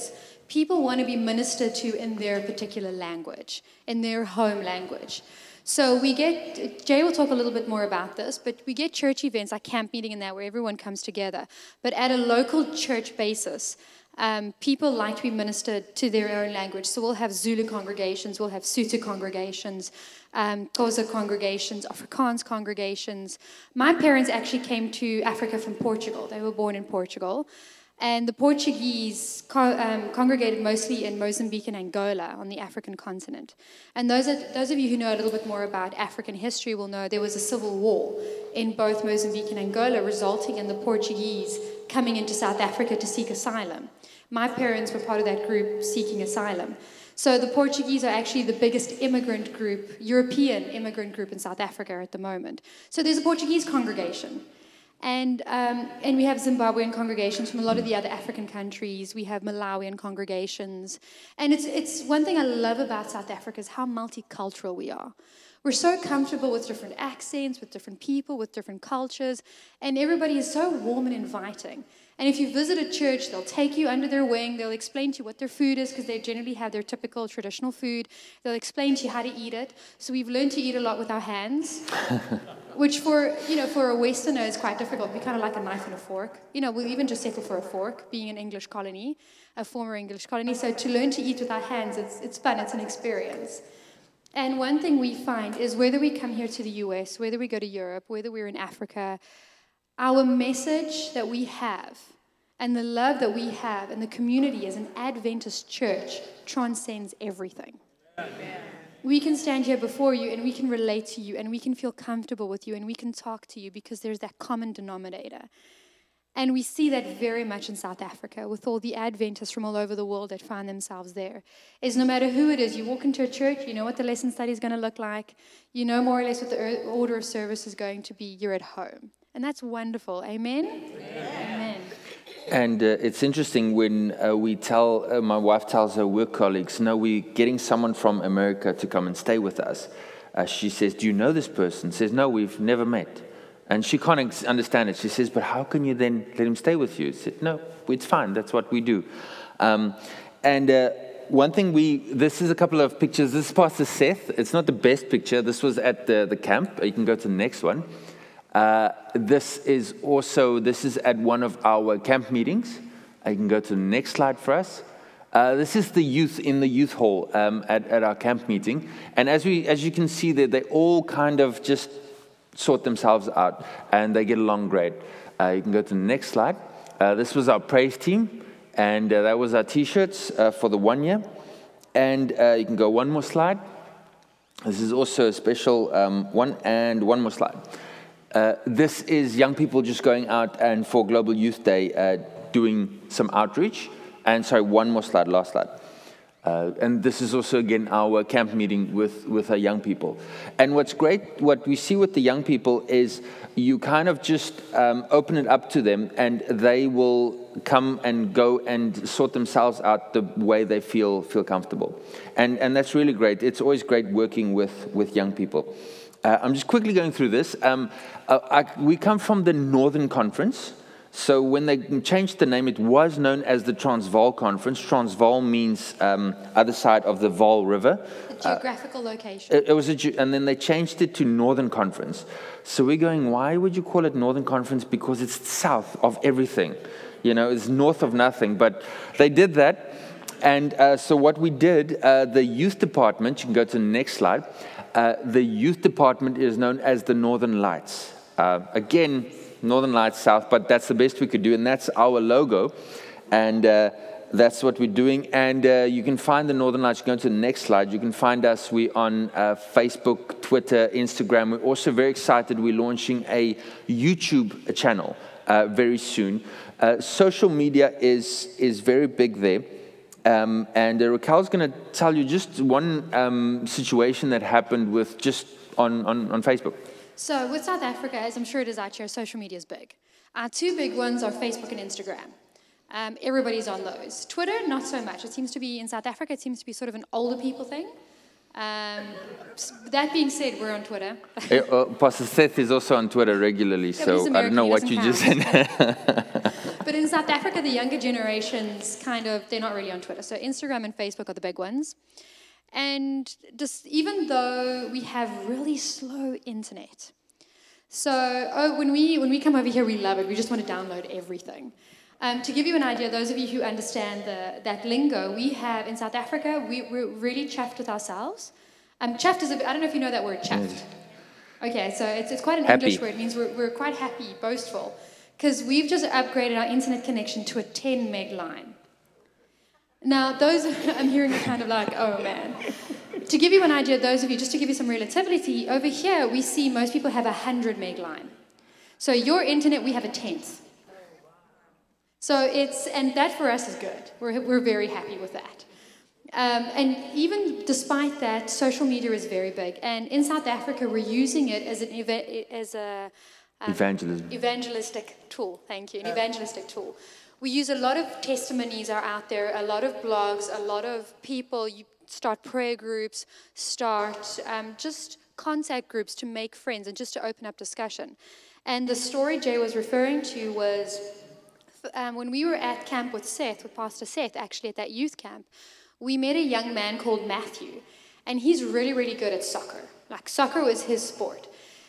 people want to be ministered to in their particular language, in their home language. So we get, Jay will talk a little bit more about this, but we get church events like camp meeting and that where everyone comes together. But at a local church basis, um, people like to be ministered to their own language. So we'll have Zulu congregations, we'll have Sotho congregations, um, Xhosa congregations, Afrikaans congregations. My parents actually came to Africa from Portugal. They were born in Portugal. And the Portuguese co um, congregated mostly in Mozambique and Angola on the African continent. And those, are, those of you who know a little bit more about African history will know there was a civil war in both Mozambique and Angola, resulting in the Portuguese coming into South Africa to seek asylum. My parents were part of that group seeking asylum. So the Portuguese are actually the biggest immigrant group, European immigrant group in South Africa at the moment. So there's a Portuguese congregation. And, um, and we have Zimbabwean congregations from a lot of the other African countries. We have Malawian congregations. And it's, it's one thing I love about South Africa is how multicultural we are. We're so comfortable with different accents, with different people, with different cultures. And everybody is so warm and inviting. And if you visit a church, they'll take you under their wing. They'll explain to you what their food is because they generally have their typical traditional food. They'll explain to you how to eat it. So we've learned to eat a lot with our hands. Which for, you know, for a Westerner is quite difficult. We kind of like a knife and a fork. You know, we'll even just settle for a fork, being an English colony, a former English colony. So to learn to eat with our hands, it's, it's fun, it's an experience. And one thing we find is whether we come here to the U S, whether we go to Europe, whether we're in Africa, our message that we have and the love that we have and the community as an Adventist church transcends everything. Amen. We can stand here before you and we can relate to you and we can feel comfortable with you and we can talk to you because there's that common denominator. And we see that very much in South Africa with all the Adventists from all over the world that find themselves there. Is no matter who it is, you walk into a church, you know what the lesson study is going to look like, you know more or less what the order of service is going to be, you're at home. And that's wonderful. Amen? Amen. Amen. And uh, it's interesting when uh, we tell, uh, my wife tells her work colleagues, no, we're getting someone from America to come and stay with us. Uh, she says, do you know this person? Says, no, we've never met. And she can't understand it. She says, but how can you then let him stay with you? I said, no, it's fine. That's what we do. Um, and uh, one thing we, this is a couple of pictures. This is Pastor Seth. It's not the best picture. This was at the, the camp. You can go to the next one. Uh, this is also, this is at one of our camp meetings. Uh, you can go to the next slide for us. Uh, this is the youth in the youth hall um, at, at our camp meeting. And as, we, as you can see there, they all kind of just sort themselves out and they get along great. Uh, you can go to the next slide. Uh, this was our praise team and uh, that was our t-shirts uh, for the one year. And uh, you can go one more slide. This is also a special um, one and one more slide. Uh, this is young people just going out and for Global Youth Day uh, doing some outreach. And sorry, one more slide, last slide. Uh, and this is also, again, our camp meeting with, with our young people. And what's great, what we see with the young people is you kind of just um, open it up to them and they will come and go and sort themselves out the way they feel feel comfortable. And, and that's really great. It's always great working with, with young people. Uh, I'm just quickly going through this. Um, uh, I, we come from the Northern Conference. So when they changed the name, it was known as the Transvaal Conference. Transvaal means um, other side of the Vaal River. The geographical uh, location. It, it was a, and then they changed it to Northern Conference. So we're going, why would you call it Northern Conference? Because it's south of everything. You know, it's north of nothing. But they did that. And uh, so what we did, uh, the youth department, you can go to the next slide. Uh, the youth department is known as the Northern Lights. Uh, again, Northern Lights South, but that's the best we could do, and that's our logo, and uh, that's what we're doing. And uh, you can find the Northern Lights. Go to the next slide. You can find us. We're on uh, Facebook, Twitter, Instagram. We're also very excited. We're launching a YouTube channel uh, very soon. Uh, social media is is very big there. Um, and uh, Raquel's going to tell you just one um, situation that happened with just on, on, on Facebook. So with South Africa, as I'm sure it is out here, social media is big. Our two big ones are Facebook and Instagram. Um, everybody's on those. Twitter, not so much. It seems to be, in South Africa, it seems to be sort of an older people thing. Um, that being said, we're on Twitter. uh, Pastor Seth is also on Twitter regularly, yeah, so I don't know what you count. just said. but in South Africa, the younger generations kind of, they're not really on Twitter. So Instagram and Facebook are the big ones. And just even though we have really slow internet, so oh, when we when we come over here, we love it. We just want to download everything. Um, to give you an idea, those of you who understand the, that lingo, we have in South Africa, we, we're really chuffed with ourselves. Um, chuffed is a, I don't know if you know that word, chuffed. Okay, so it's it's quite an Happy. English word. It means we're we're quite happy, boastful, because we've just upgraded our internet connection to a ten meg line. Now, those I'm hearing are kind of like, oh man. To give you an idea, those of you, just to give you some relativity, over here we see most people have a one hundred meg line. So your internet, we have a tenth. So it's, and that for us is good. We're, we're very happy with that. Um, and even despite that, social media is very big. And in South Africa, we're using it as, an eva- as a um, Evangelism. evangelistic tool. Thank you, an evangelistic tool. We use a lot of testimonies are out there, a lot of blogs, a lot of people. You start prayer groups, start um, just contact groups to make friends and just to open up discussion. And the story Jay was referring to was um, when we were at camp with Seth, with Pastor Seth, actually at that youth camp, we met a young man called Matthew. And he's really, really good at soccer. Like soccer was his sport.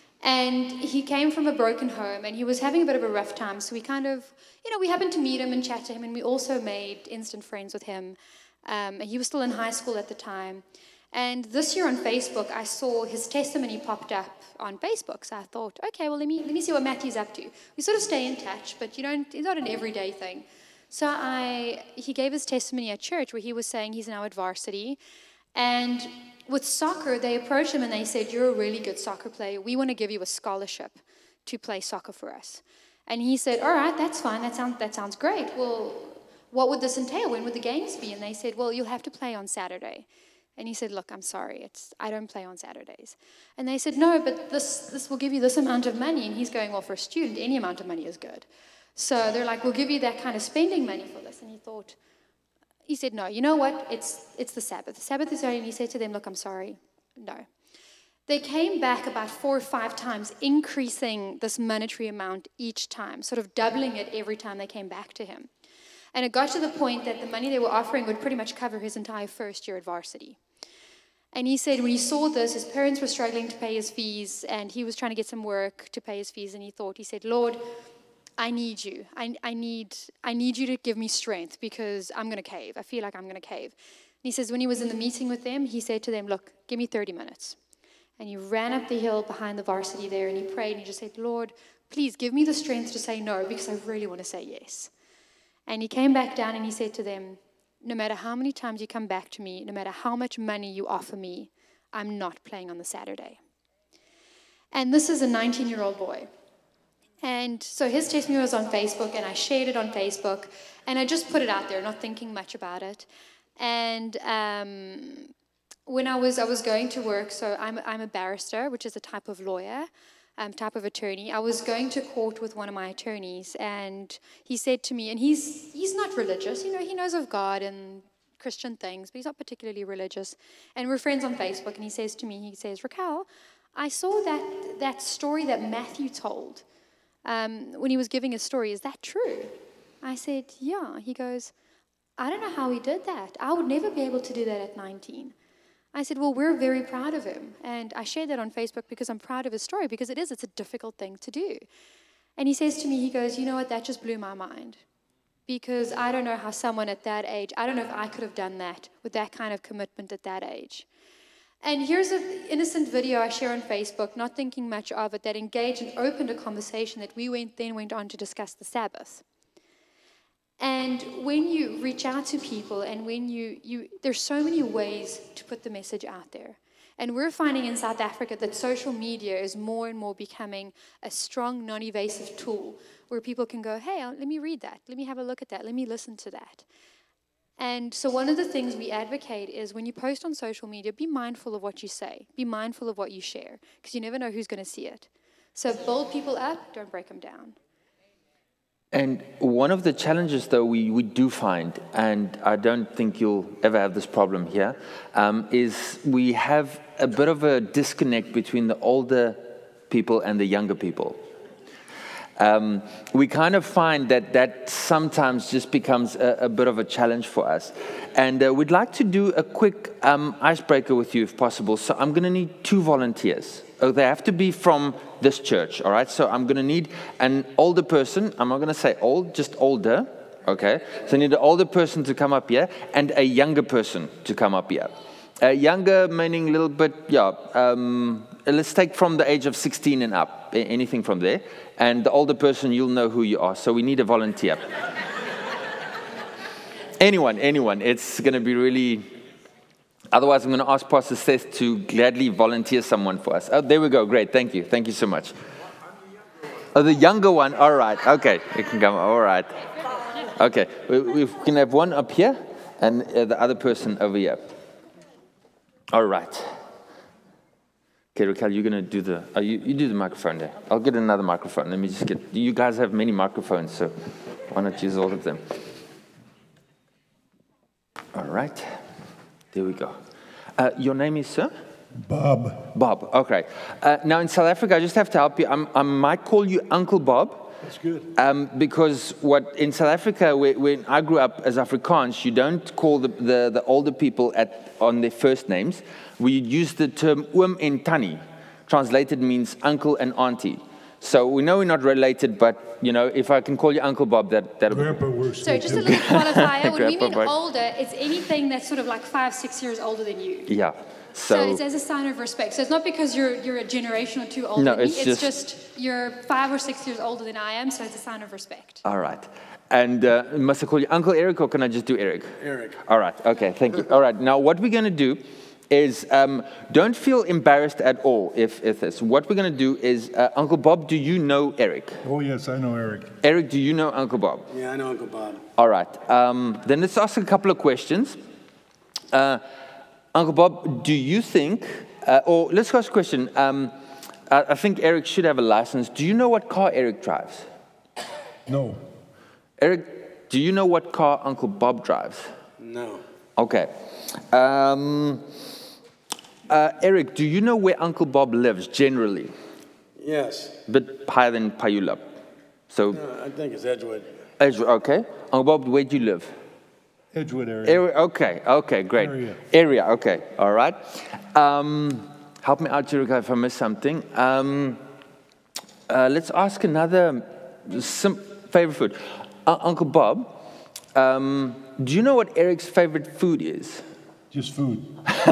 And he came from a broken home and he was having a bit of a rough time. So we kind of, you know, we happened to meet him and chat to him, and we also made instant friends with him. Um, he was still in high school at the time. And this year on Facebook, I saw his testimony popped up on Facebook. So I thought, okay, well, let me let me see what Matthew's up to. We sort of stay in touch, but you don't, it's not an everyday thing. So I, he gave his testimony at church where he was saying he's now at varsity. And with soccer, they approached him and they said, you're a really good soccer player. We want to give you a scholarship to play soccer for us. And he said, all right, that's fine. That sounds, that sounds great. Well, what would this entail? When would the games be? And they said, well, you'll have to play on Saturday. And he said, look, I'm sorry. It's, I don't play on Saturdays. And they said, no, but this, this will give you this amount of money. And he's going, well, for a student, any amount of money is good. So they're like, we'll give you that kind of spending money for this. And he thought, he said, no, you know what? It's, it's the Sabbath. The Sabbath is over. And he said to them, look, I'm sorry. No. They came back about four or five times, increasing this monetary amount each time, sort of doubling it every time they came back to him. And it got to the point that the money they were offering would pretty much cover his entire first year at varsity. And he said when he saw this, his parents were struggling to pay his fees, and he was trying to get some work to pay his fees, and he thought, he said, Lord, I need you. I, I, need, I need you to give me strength because I'm going to cave. I feel like I'm going to cave. And he says when he was in the meeting with them, he said to them, look, give me thirty minutes. And he ran up the hill behind the varsity there, and he prayed, and he just said, Lord, please give me the strength to say no because I really want to say yes. And he came back down and he said to them, no matter how many times you come back to me, no matter how much money you offer me, I'm not playing on the Saturday. And this is a nineteen-year-old boy. And so his testimony was on Facebook, and I shared it on Facebook, and I just put it out there, not thinking much about it. And um, when I was I was going to work, so I'm I'm a barrister, which is a type of lawyer. Um, type of attorney. I was going to court with one of my attorneys, and he said to me, and he's he's not religious, you know, he knows of God and Christian things, but he's not particularly religious. And we're friends on Facebook, and he says to me, he says, Raquel, I saw that that story that Matthew told um, when he was giving his story. Is that true? I said, yeah. He goes, I don't know how he did that. I would never be able to do that at nineteen. I said, well, we're very proud of him. And I shared that on Facebook because I'm proud of his story, because it is, it's a difficult thing to do. And he says to me, he goes, you know what, that just blew my mind. Because I don't know how someone at that age, I don't know if I could have done that with that kind of commitment at that age. And here's an innocent video I share on Facebook, not thinking much of it, that engaged and opened a conversation that we went, then went on to discuss the Sabbath. And when you reach out to people, and when you, you, there's so many ways to put the message out there. And we're finding in South Africa that social media is more and more becoming a strong, non-evasive tool where people can go, hey, let me read that. Let me have a look at that. Let me listen to that. And so one of the things we advocate is when you post on social media, be mindful of what you say. Be mindful of what you share, because you never know who's going to see it. So build people up, don't break them down. And one of the challenges, though, we, we do find, and I don't think you'll ever have this problem here, um, is we have a bit of a disconnect between the older people and the younger people. Um, we kind of find that that sometimes just becomes a, a bit of a challenge for us. And uh, we'd like to do a quick um, icebreaker with you if possible. So I'm going to need two volunteers. Oh, they have to be from this church, all right? So I'm going to need an older person. I'm not going to say old, just older, okay? So I need an older person to come up here and a younger person to come up here. Uh, younger meaning a little bit, yeah, um, let's take from the age of sixteen and up, anything from there. And the older person, you'll know who you are. So we need a volunteer. anyone, anyone. It's going to be really... Otherwise, I'm going to ask Pastor Seth to gladly volunteer someone for us. Oh, there we go. Great. Thank you. Thank you so much. Oh, the younger one. All right. Okay. You can come. All right. Okay. We, we can have one up here and uh, the other person over here. All right. Okay, Raquel, you're going to do the... Oh, you, you do the microphone there. I'll get another microphone. Let me just get... You guys have many microphones, so why not use all of them? All right. There we go. Uh, your name is, sir? Bob. Bob, okay. Uh, now, in South Africa, I just have to help you. I'm, I might call you Uncle Bob. That's good. Um, because what in South Africa, when, when I grew up as Afrikaans, you don't call the, the, the older people at, on their first names. We use the term oom en tannie. Translated means uncle and auntie. So we know we're not related, but, you know, if I can call you Uncle Bob, that, that'll Grandpa works. So just a little qualifier. When we mean Grandpa, older, it's anything that's sort of like five, six years older than you. Yeah. So, So, it's as a sign of respect. So it's not because you're you're a generation or two older No, than me. it's It's just- just, you're five or six years older than I am, so it's a sign of respect. all right. And uh, must I call you Uncle Eric, or can I just do Eric? Eric. All right. Okay. Thank you. All right. Now, what we're going to do is um, don't feel embarrassed at all if, if this. What we're going to do is, uh, Uncle Bob, do you know Eric? Oh, yes, I know Eric. Eric, do you know Uncle Bob? Yeah, I know Uncle Bob. All right. Um, then let's ask a couple of questions. Uh, Uncle Bob, do you think, uh, or let's ask a question. Um, I, I think Eric should have a license. Do you know what car Eric drives? No. Eric, do you know what car Uncle Bob drives? No. Okay. Um, uh, Eric, do you know where Uncle Bob lives generally? Yes. A bit higher than Payula. So, No, I think it's Edgewood. Edgewood, okay. Uncle Bob, where do you live? Edgewood area. Area, okay, okay, great. Area. Area, okay, all right. Um, help me out, Jericho, if I miss something. Um, uh, let's ask another sim- favorite food. Uh, Uncle Bob, um, do you know what Eric's favorite food is? Just food.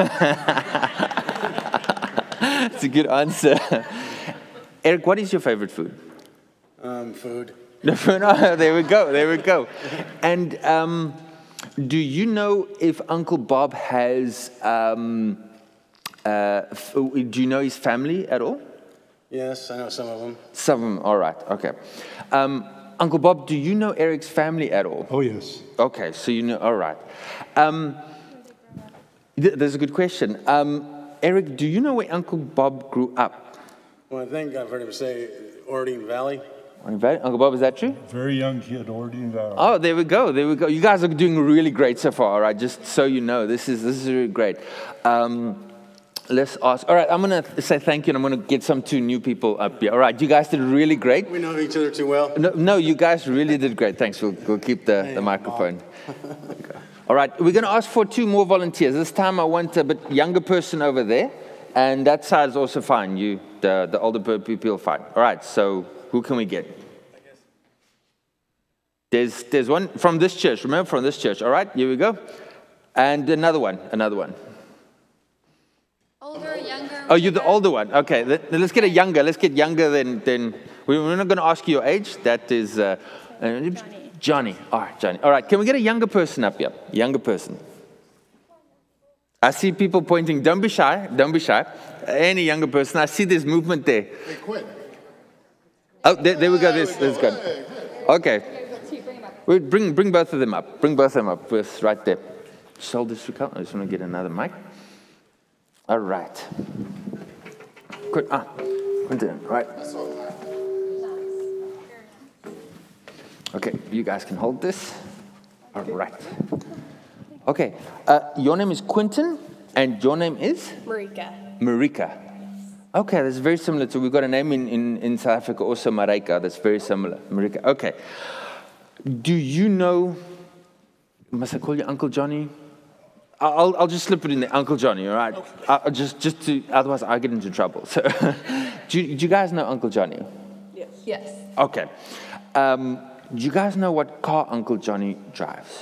That's a good answer. Eric, what is your favorite food? Um, food. No, no, there we go, there we go. And um, do you know if Uncle Bob has, um, uh, f- do you know his family at all? Yes, I know some of them. Some of them, all right, okay. Um, Uncle Bob, do you know Eric's family at all? Oh, yes. Okay, so you know, all right. Um, th- there's a good question. Um, Eric, do you know where Uncle Bob grew up? Well, I think I've heard him say Ordean Valley. Uncle Bob, is that true? Very young kid, Ordean Valley. Oh, there we go, there we go. You guys are doing really great so far, all right? Just so you know, this is, this is really great. Um, let's ask, all right, I'm going to say thank you, and I'm going to get some two new people up here. All right, you guys did really great. We know each other too well. No, no you guys really did great. Thanks, we'll, we'll keep the, Hey, the microphone. Okay. All right, we're going to ask for two more volunteers. This time I want a bit younger person over there, and that side is also fine. You, the, the older people, fine. All right, so who can we get? There's, there's one from this church. Remember, from this church. All right, here we go. And another one, another one. Older, younger. Oh, you're the older one. Okay, let, let's get a younger. Let's get younger than... than we're not going to ask you your age. That is... Uh, uh, Johnny. Johnny. All right, Johnny. All right, can we get a younger person up here? Younger person. I see people pointing. Don't be shy. Don't be shy. Any younger person. I see there's movement there. They quit. Oh, there, there we go. This, this is good. Okay. Wait, bring, bring both of them up. Bring both of them up. With right there. Shoulders to come. I just want to get another mic. All right. Good. Ah, Quentin. Right. Okay, you guys can hold this. All right. Okay. Uh, your name is Quentin, and your name is? Marika. Marika. Okay, that's very similar to, we've got a name in, in, in South Africa also, Marika, that's very similar. Marika, okay. Do you know, must I call you Uncle Johnny? I'll, I'll just slip it in there, Uncle Johnny, all right? I'll just, just to, otherwise I get into trouble. So, do, you, do you guys know Uncle Johnny? Yes. Yes. Okay. Um, do you guys know what car Uncle Johnny drives?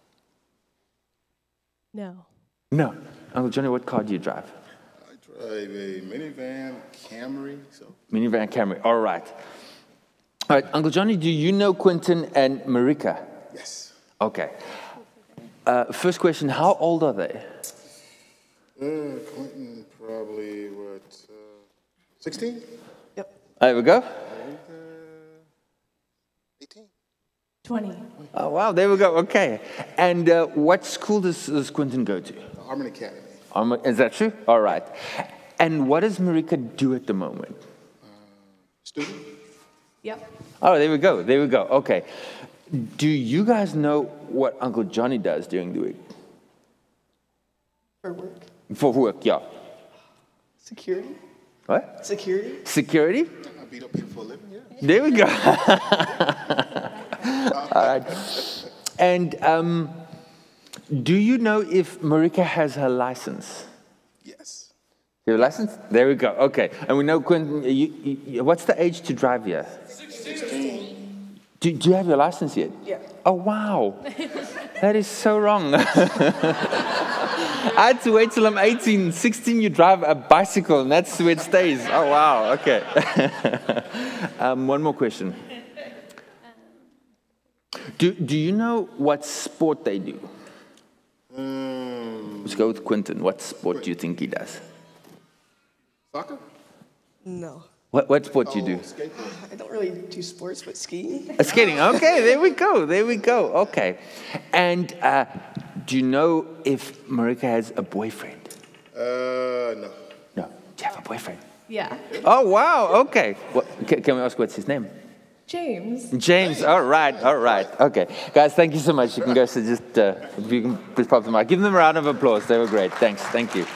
No. No. Uncle Johnny, what car do you drive? I drive a minivan Camry. So. Minivan Camry, all right. All right, Uncle Johnny, do you know Quentin and Marika? Yes. Okay. Uh, first question, how old are they? Uh, Quentin probably, what, uh, sixteen? Yep. There we go. eighteen. twenty. Oh, wow, there we go, okay. And uh, what school does, does Quentin go to? Harmon Academy. Um, is that true? All right. And what does Marika do at the moment? Uh, student? Yep. Oh, there we go, there we go, okay. Do you guys know what Uncle Johnny does during the week? For work. For work, yeah. Security. What? Security. Security? I beat up people for a living, yeah. There we go. All right. And um, do you know if Marika has her license? Yes. You have a license? There we go. Okay. And we know, Quentin, you, you, what's the age to drive here? sixteen. Do, do you have your license yet? Yeah. Oh, wow. That is so wrong. I had to wait till I'm eighteen. sixteen, you drive a bicycle, and that's where it stays. Oh, wow. Okay. um, one more question. Do, do you know what sport they do? Um, Let's go with Quentin. What sport do you think he does? Soccer? No. What, what sport do you do? Skateboard. I don't really do sports, but skiing. Uh, skating. Okay, there we go. There we go. Okay. And uh, do you know if Marika has a boyfriend? Uh, no. No. Do you have a boyfriend? Yeah. Oh, wow. Okay. What, can, can we ask what's his name? James. James. All right. All right. Okay. Guys, thank you so much. You can go so just, uh, if you can please pop them out. Give them a round of applause. They were great. Thanks. Thank you.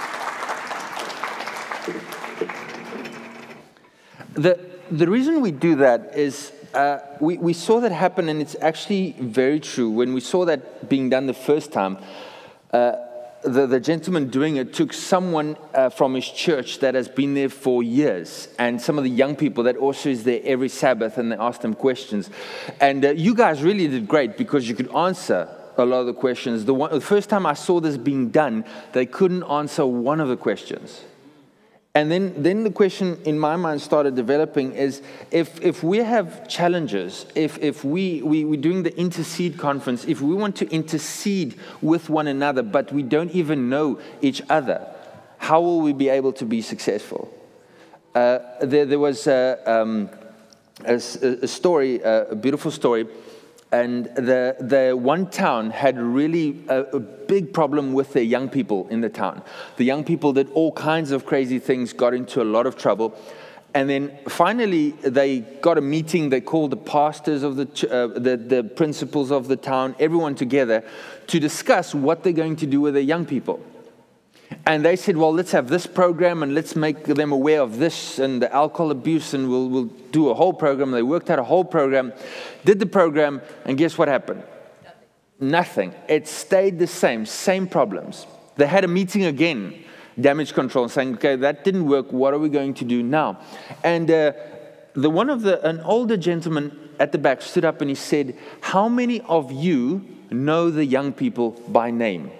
The, the reason we do that is uh, we, we saw that happen, and it's actually very true. When we saw that being done the first time, uh, the, the gentleman doing it took someone uh, from his church that has been there for years, and some of the young people that also is there every Sabbath, and they asked them questions. And uh, you guys really did great because you could answer a lot of the questions. The, one, the first time I saw this being done, they couldn't answer one of the questions. And then, then the question in my mind started developing is, if, if we have challenges, if, if we, we, we're doing the Intercede conference, if we want to intercede with one another, but we don't even know each other, how will we be able to be successful? Uh, there, there was a, um, a, a story, a beautiful story, and the, the one town had really a, a big problem with their young people in the town. The young people did all kinds of crazy things, got into a lot of trouble. And then finally they got a meeting. They called the pastors of the, uh, the, the principals of the town, everyone together to discuss what they're going to do with their young people. And they said, well, let's have this program and let's make them aware of this and the alcohol abuse, and we'll, we'll do a whole program. They worked out a whole program, did the program, and guess what happened? Nothing. Nothing. It stayed the same, same problems. They had a meeting again, damage control, saying, okay, that didn't work. What are we going to do now? And uh, the one of the, an older gentleman at the back stood up and he said, how many of you know the young people by name?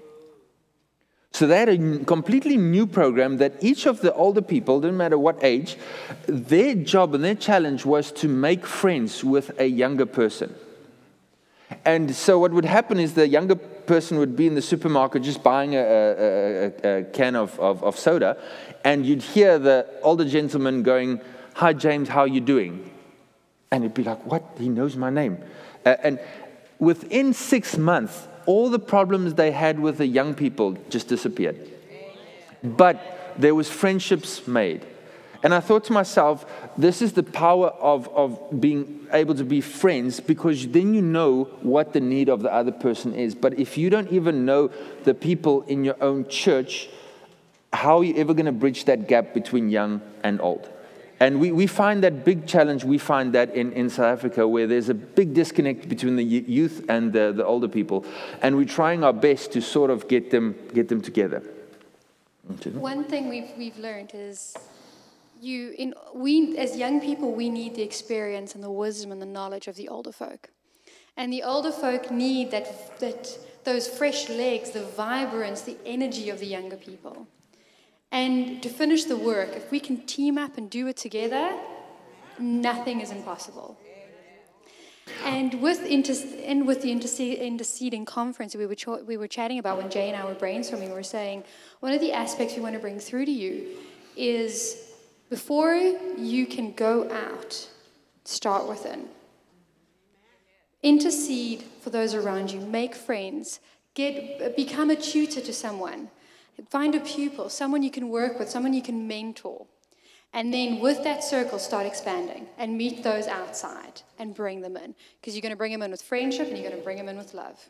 So they had a completely new program that each of the older people, didn't matter what age, their job and their challenge was to make friends with a younger person. And so what would happen is the younger person would be in the supermarket just buying a, a, a, a can of, of, of soda, and you'd hear the older gentleman going, hi James, how are you doing? And he'd be like, what? He knows my name. Uh, and within six months, all the problems they had with the young people just disappeared. But there was friendships made. And I thought to myself, this is the power of, of being able to be friends, because then you know what the need of the other person is. But if you don't even know the people in your own church, how are you ever going to bridge that gap between young and old? And we, we find that big challenge, we find that in, in South Africa, where there's a big disconnect between the youth and the, the older people. And we're trying our best to sort of get them, get them together. One thing we've, we've learned is you, in, we, as young people, we need the experience and the wisdom and the knowledge of the older folk. And the older folk need that, that those fresh legs, the vibrance, the energy of the younger people. And to finish the work, if we can team up and do it together, nothing is impossible. And with, inter and with the interce interceding conference we were, ch we were chatting about when Jay and I were brainstorming, we were saying, one of the aspects we want to bring through to you is before you can go out, start within. Intercede for those around you, make friends, get, become a tutor to someone. Find a pupil, someone you can work with, someone you can mentor. And then with that circle, start expanding and meet those outside and bring them in. Because you're going to bring them in with friendship and you're going to bring them in with love.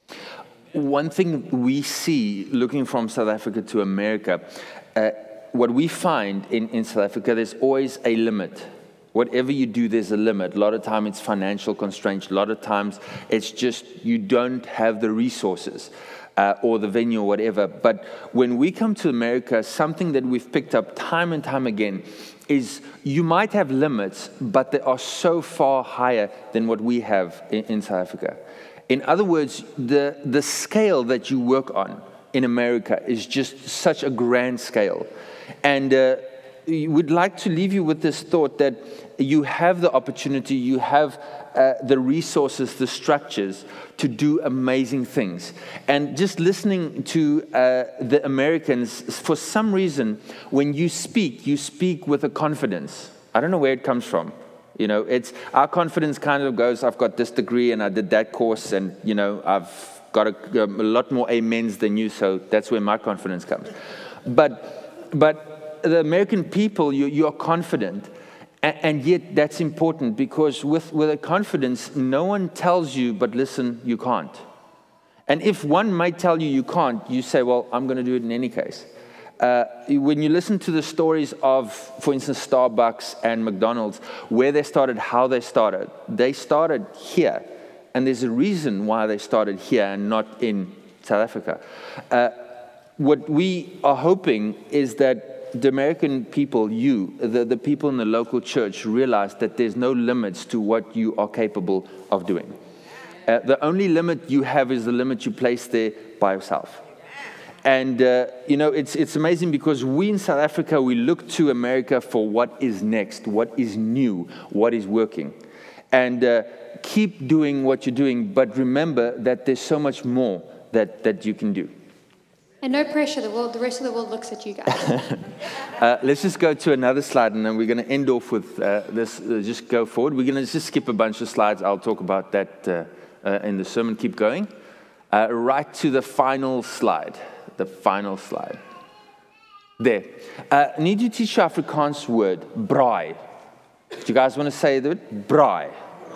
One thing we see looking from South Africa to America, uh, what we find in, in South Africa, there's always a limit. Whatever you do, there's a limit. A lot of times it's financial constraints. A lot of times it's just you don't have the resources. Uh, or the venue or whatever. But when we come to America, something that we've picked up time and time again is you might have limits, but they are so far higher than what we have in, in South Africa. In other words, the, the scale that you work on in America is just such a grand scale. And uh, we'd like to leave you with this thought that you have the opportunity, you have uh, the resources, the structures to do amazing things. And just listening to uh, the Americans, for some reason, when you speak, you speak with a confidence. I don't know where it comes from. You know, it's our confidence kind of goes, I've got this degree and I did that course and, you know, I've got a, a lot more amens than you, so that's where my confidence comes. But, but the American people, you, you are confident. And yet that's important because with, with a confidence, no one tells you, but listen, you can't. And if one might tell you you can't, you say, well, I'm going to do it in any case. Uh, when you listen to the stories of, for instance, Starbucks and McDonald's, where they started, how they started, they started here. And there's a reason why they started here and not in South Africa. Uh, what we are hoping is that the American people, you, the, the people in the local church, realize that there's no limits to what you are capable of doing. Uh, the only limit you have is the limit you place there by yourself. And, uh, you know, it's, it's amazing because we in South Africa, we look to America for what is next, what is new, what is working. And uh, keep doing what you're doing, but remember that there's so much more that, that you can do. And no pressure, the world, the rest of the world looks at you guys. uh, let's just go to another slide, and then we're going to end off with uh, this. Uh, just go forward. We're going to just skip a bunch of slides. I'll talk about that uh, uh, in the sermon. Keep going. Uh, right to the final slide. The final slide. There. Uh, I need you to teach Afrikaans word, braai. Do you guys want to say that? Braai.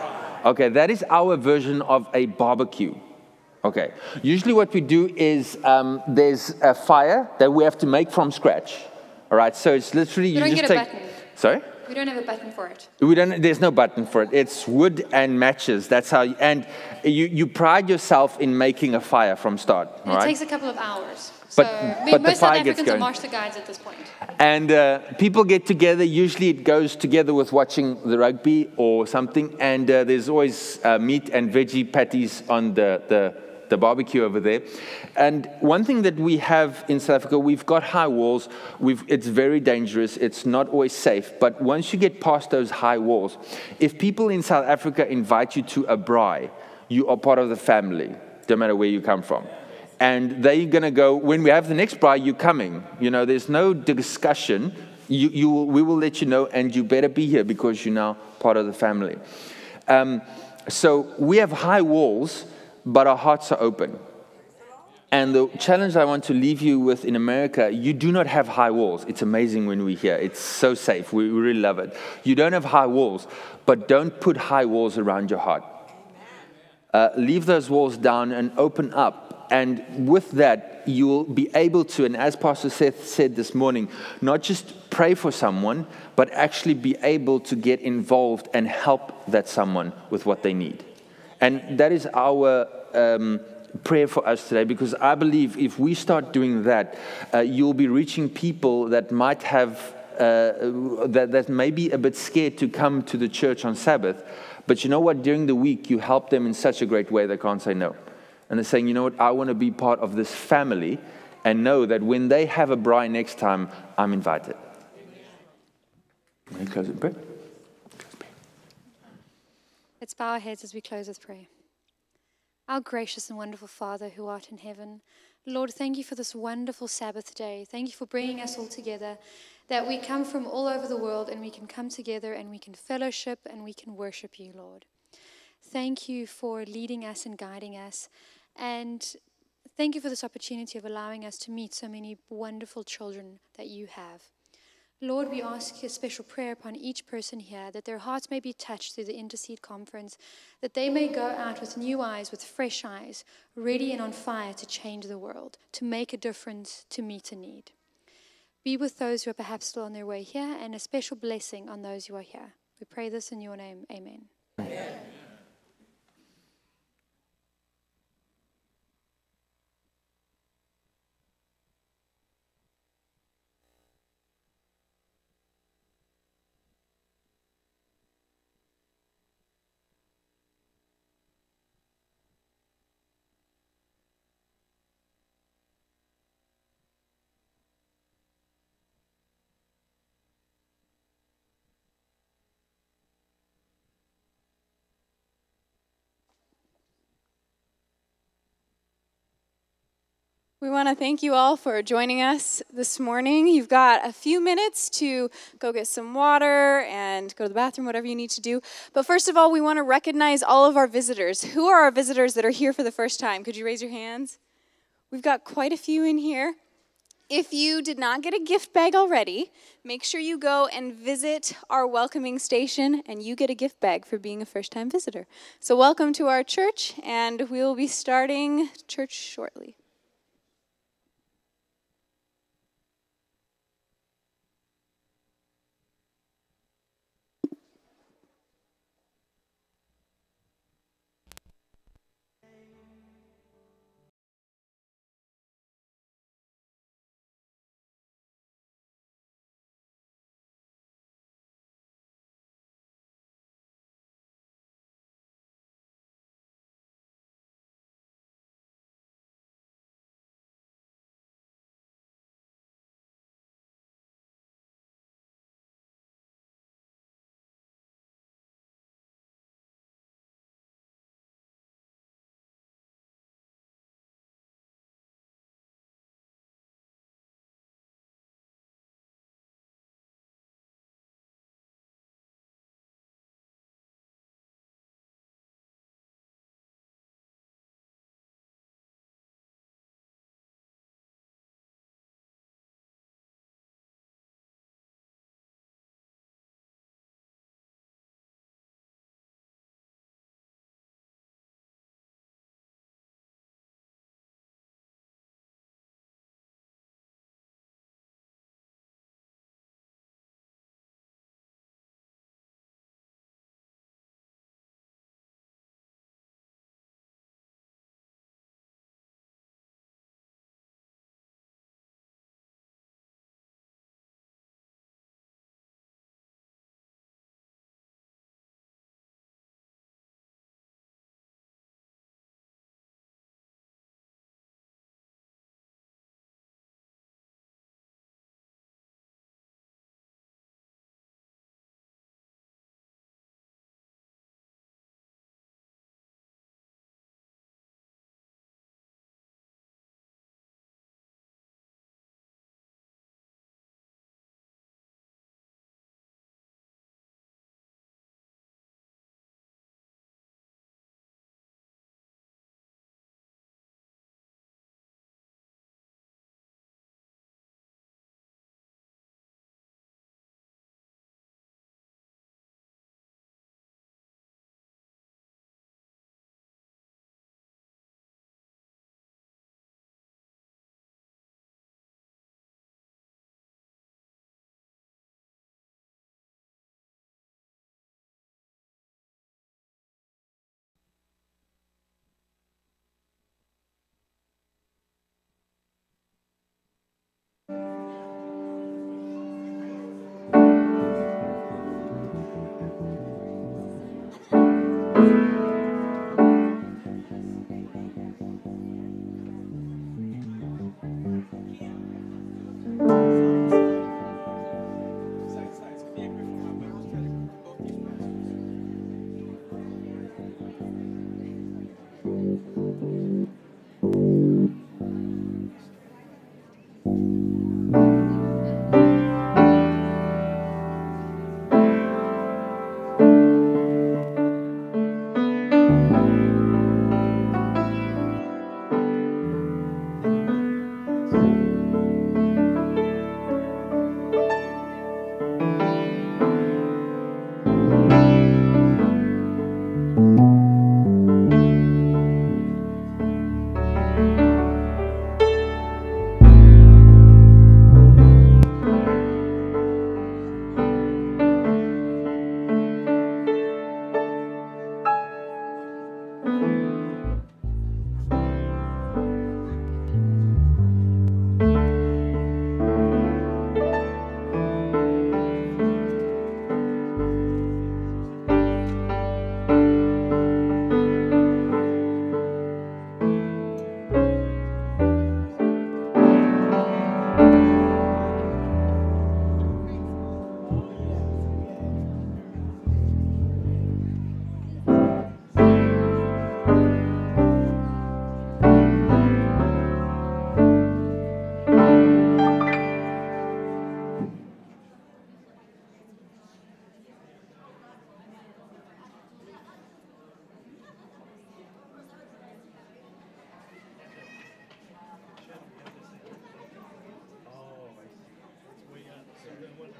Okay, that is our version of a barbecue. Okay, usually what we do is um, there's a fire that we have to make from scratch. All right, so it's literally you don't just get a take. Button. Sorry? We don't have a button for it. We don't. There's no button for it. It's wood and matches. That's how. You, and you you pride yourself in making a fire from start. And right? It takes a couple of hours. But, so I mean, but most the fire South gets Africans going. are master guides at this point. And uh, people get together. Usually it goes together with watching the rugby or something. And uh, there's always uh, meat and veggie patties on the the. the barbecue over there. And one thing that we have in South Africa, we've got high walls. We've, it's very dangerous. It's not always safe. But once you get past those high walls, if people in South Africa invite you to a braai, you are part of the family, no matter where you come from. And they're going to go, when we have the next braai, you're coming. You know, there's no discussion. You, you will, we will let you know, and you better be here because you're now part of the family. Um, so we have high walls, but our hearts are open. And the challenge I want to leave you with in America, you do not have high walls. It's amazing when we're here. It's so safe. We really love it. You don't have high walls, but don't put high walls around your heart. Uh, leave those walls down and open up. And with that, you'll be able to, and as Pastor Seth said this morning, not just pray for someone, but actually be able to get involved and help that someone with what they need. And that is our um, prayer for us today, because I believe if we start doing that, uh, you'll be reaching people that might have, uh, that, that may be a bit scared to come to the church on Sabbath. But you know what? During the week, you help them in such a great way they can't say no. And they're saying, you know what? I want to be part of this family and know that when they have a braai next time, I'm invited. Can you close it, prayer? Let's bow our heads as we close with prayer. Our gracious and wonderful Father who art in heaven, Lord, thank you for this wonderful Sabbath day. Thank you for bringing us all together, that we come from all over the world and we can come together and we can fellowship and we can worship you, Lord. Thank you for leading us and guiding us. And thank you for this opportunity of allowing us to meet so many wonderful children that you have. Lord, we ask a special prayer upon each person here, that their hearts may be touched through the Intercede Conference, that they may go out with new eyes, with fresh eyes, ready and on fire to change the world, to make a difference, to meet a need. Be with those who are perhaps still on their way here, and a special blessing on those who are here. We pray this in your name. Amen. Amen. We want to thank you all for joining us this morning. You've got a few minutes to go get some water and go to the bathroom, whatever you need to do. But first of all, we want to recognize all of our visitors. Who are our visitors that are here for the first time? Could you raise your hands? We've got quite a few in here. If you did not get a gift bag already, make sure you go and visit our welcoming station and you get a gift bag for being a first-time visitor. So welcome to our church, and we will be starting church shortly.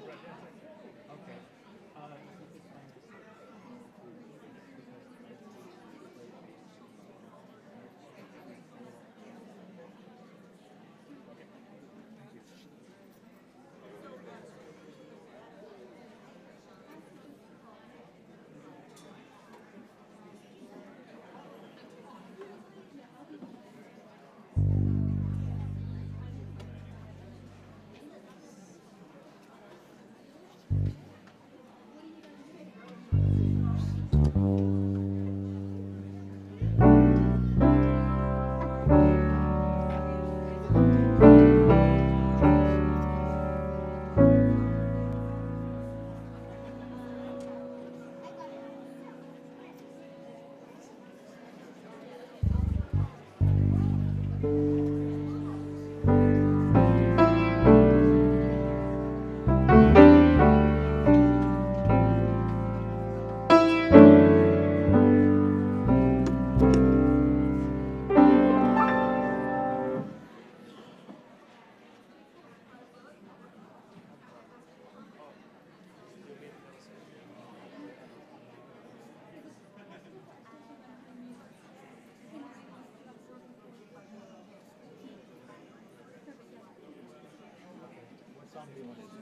What song do you want to do?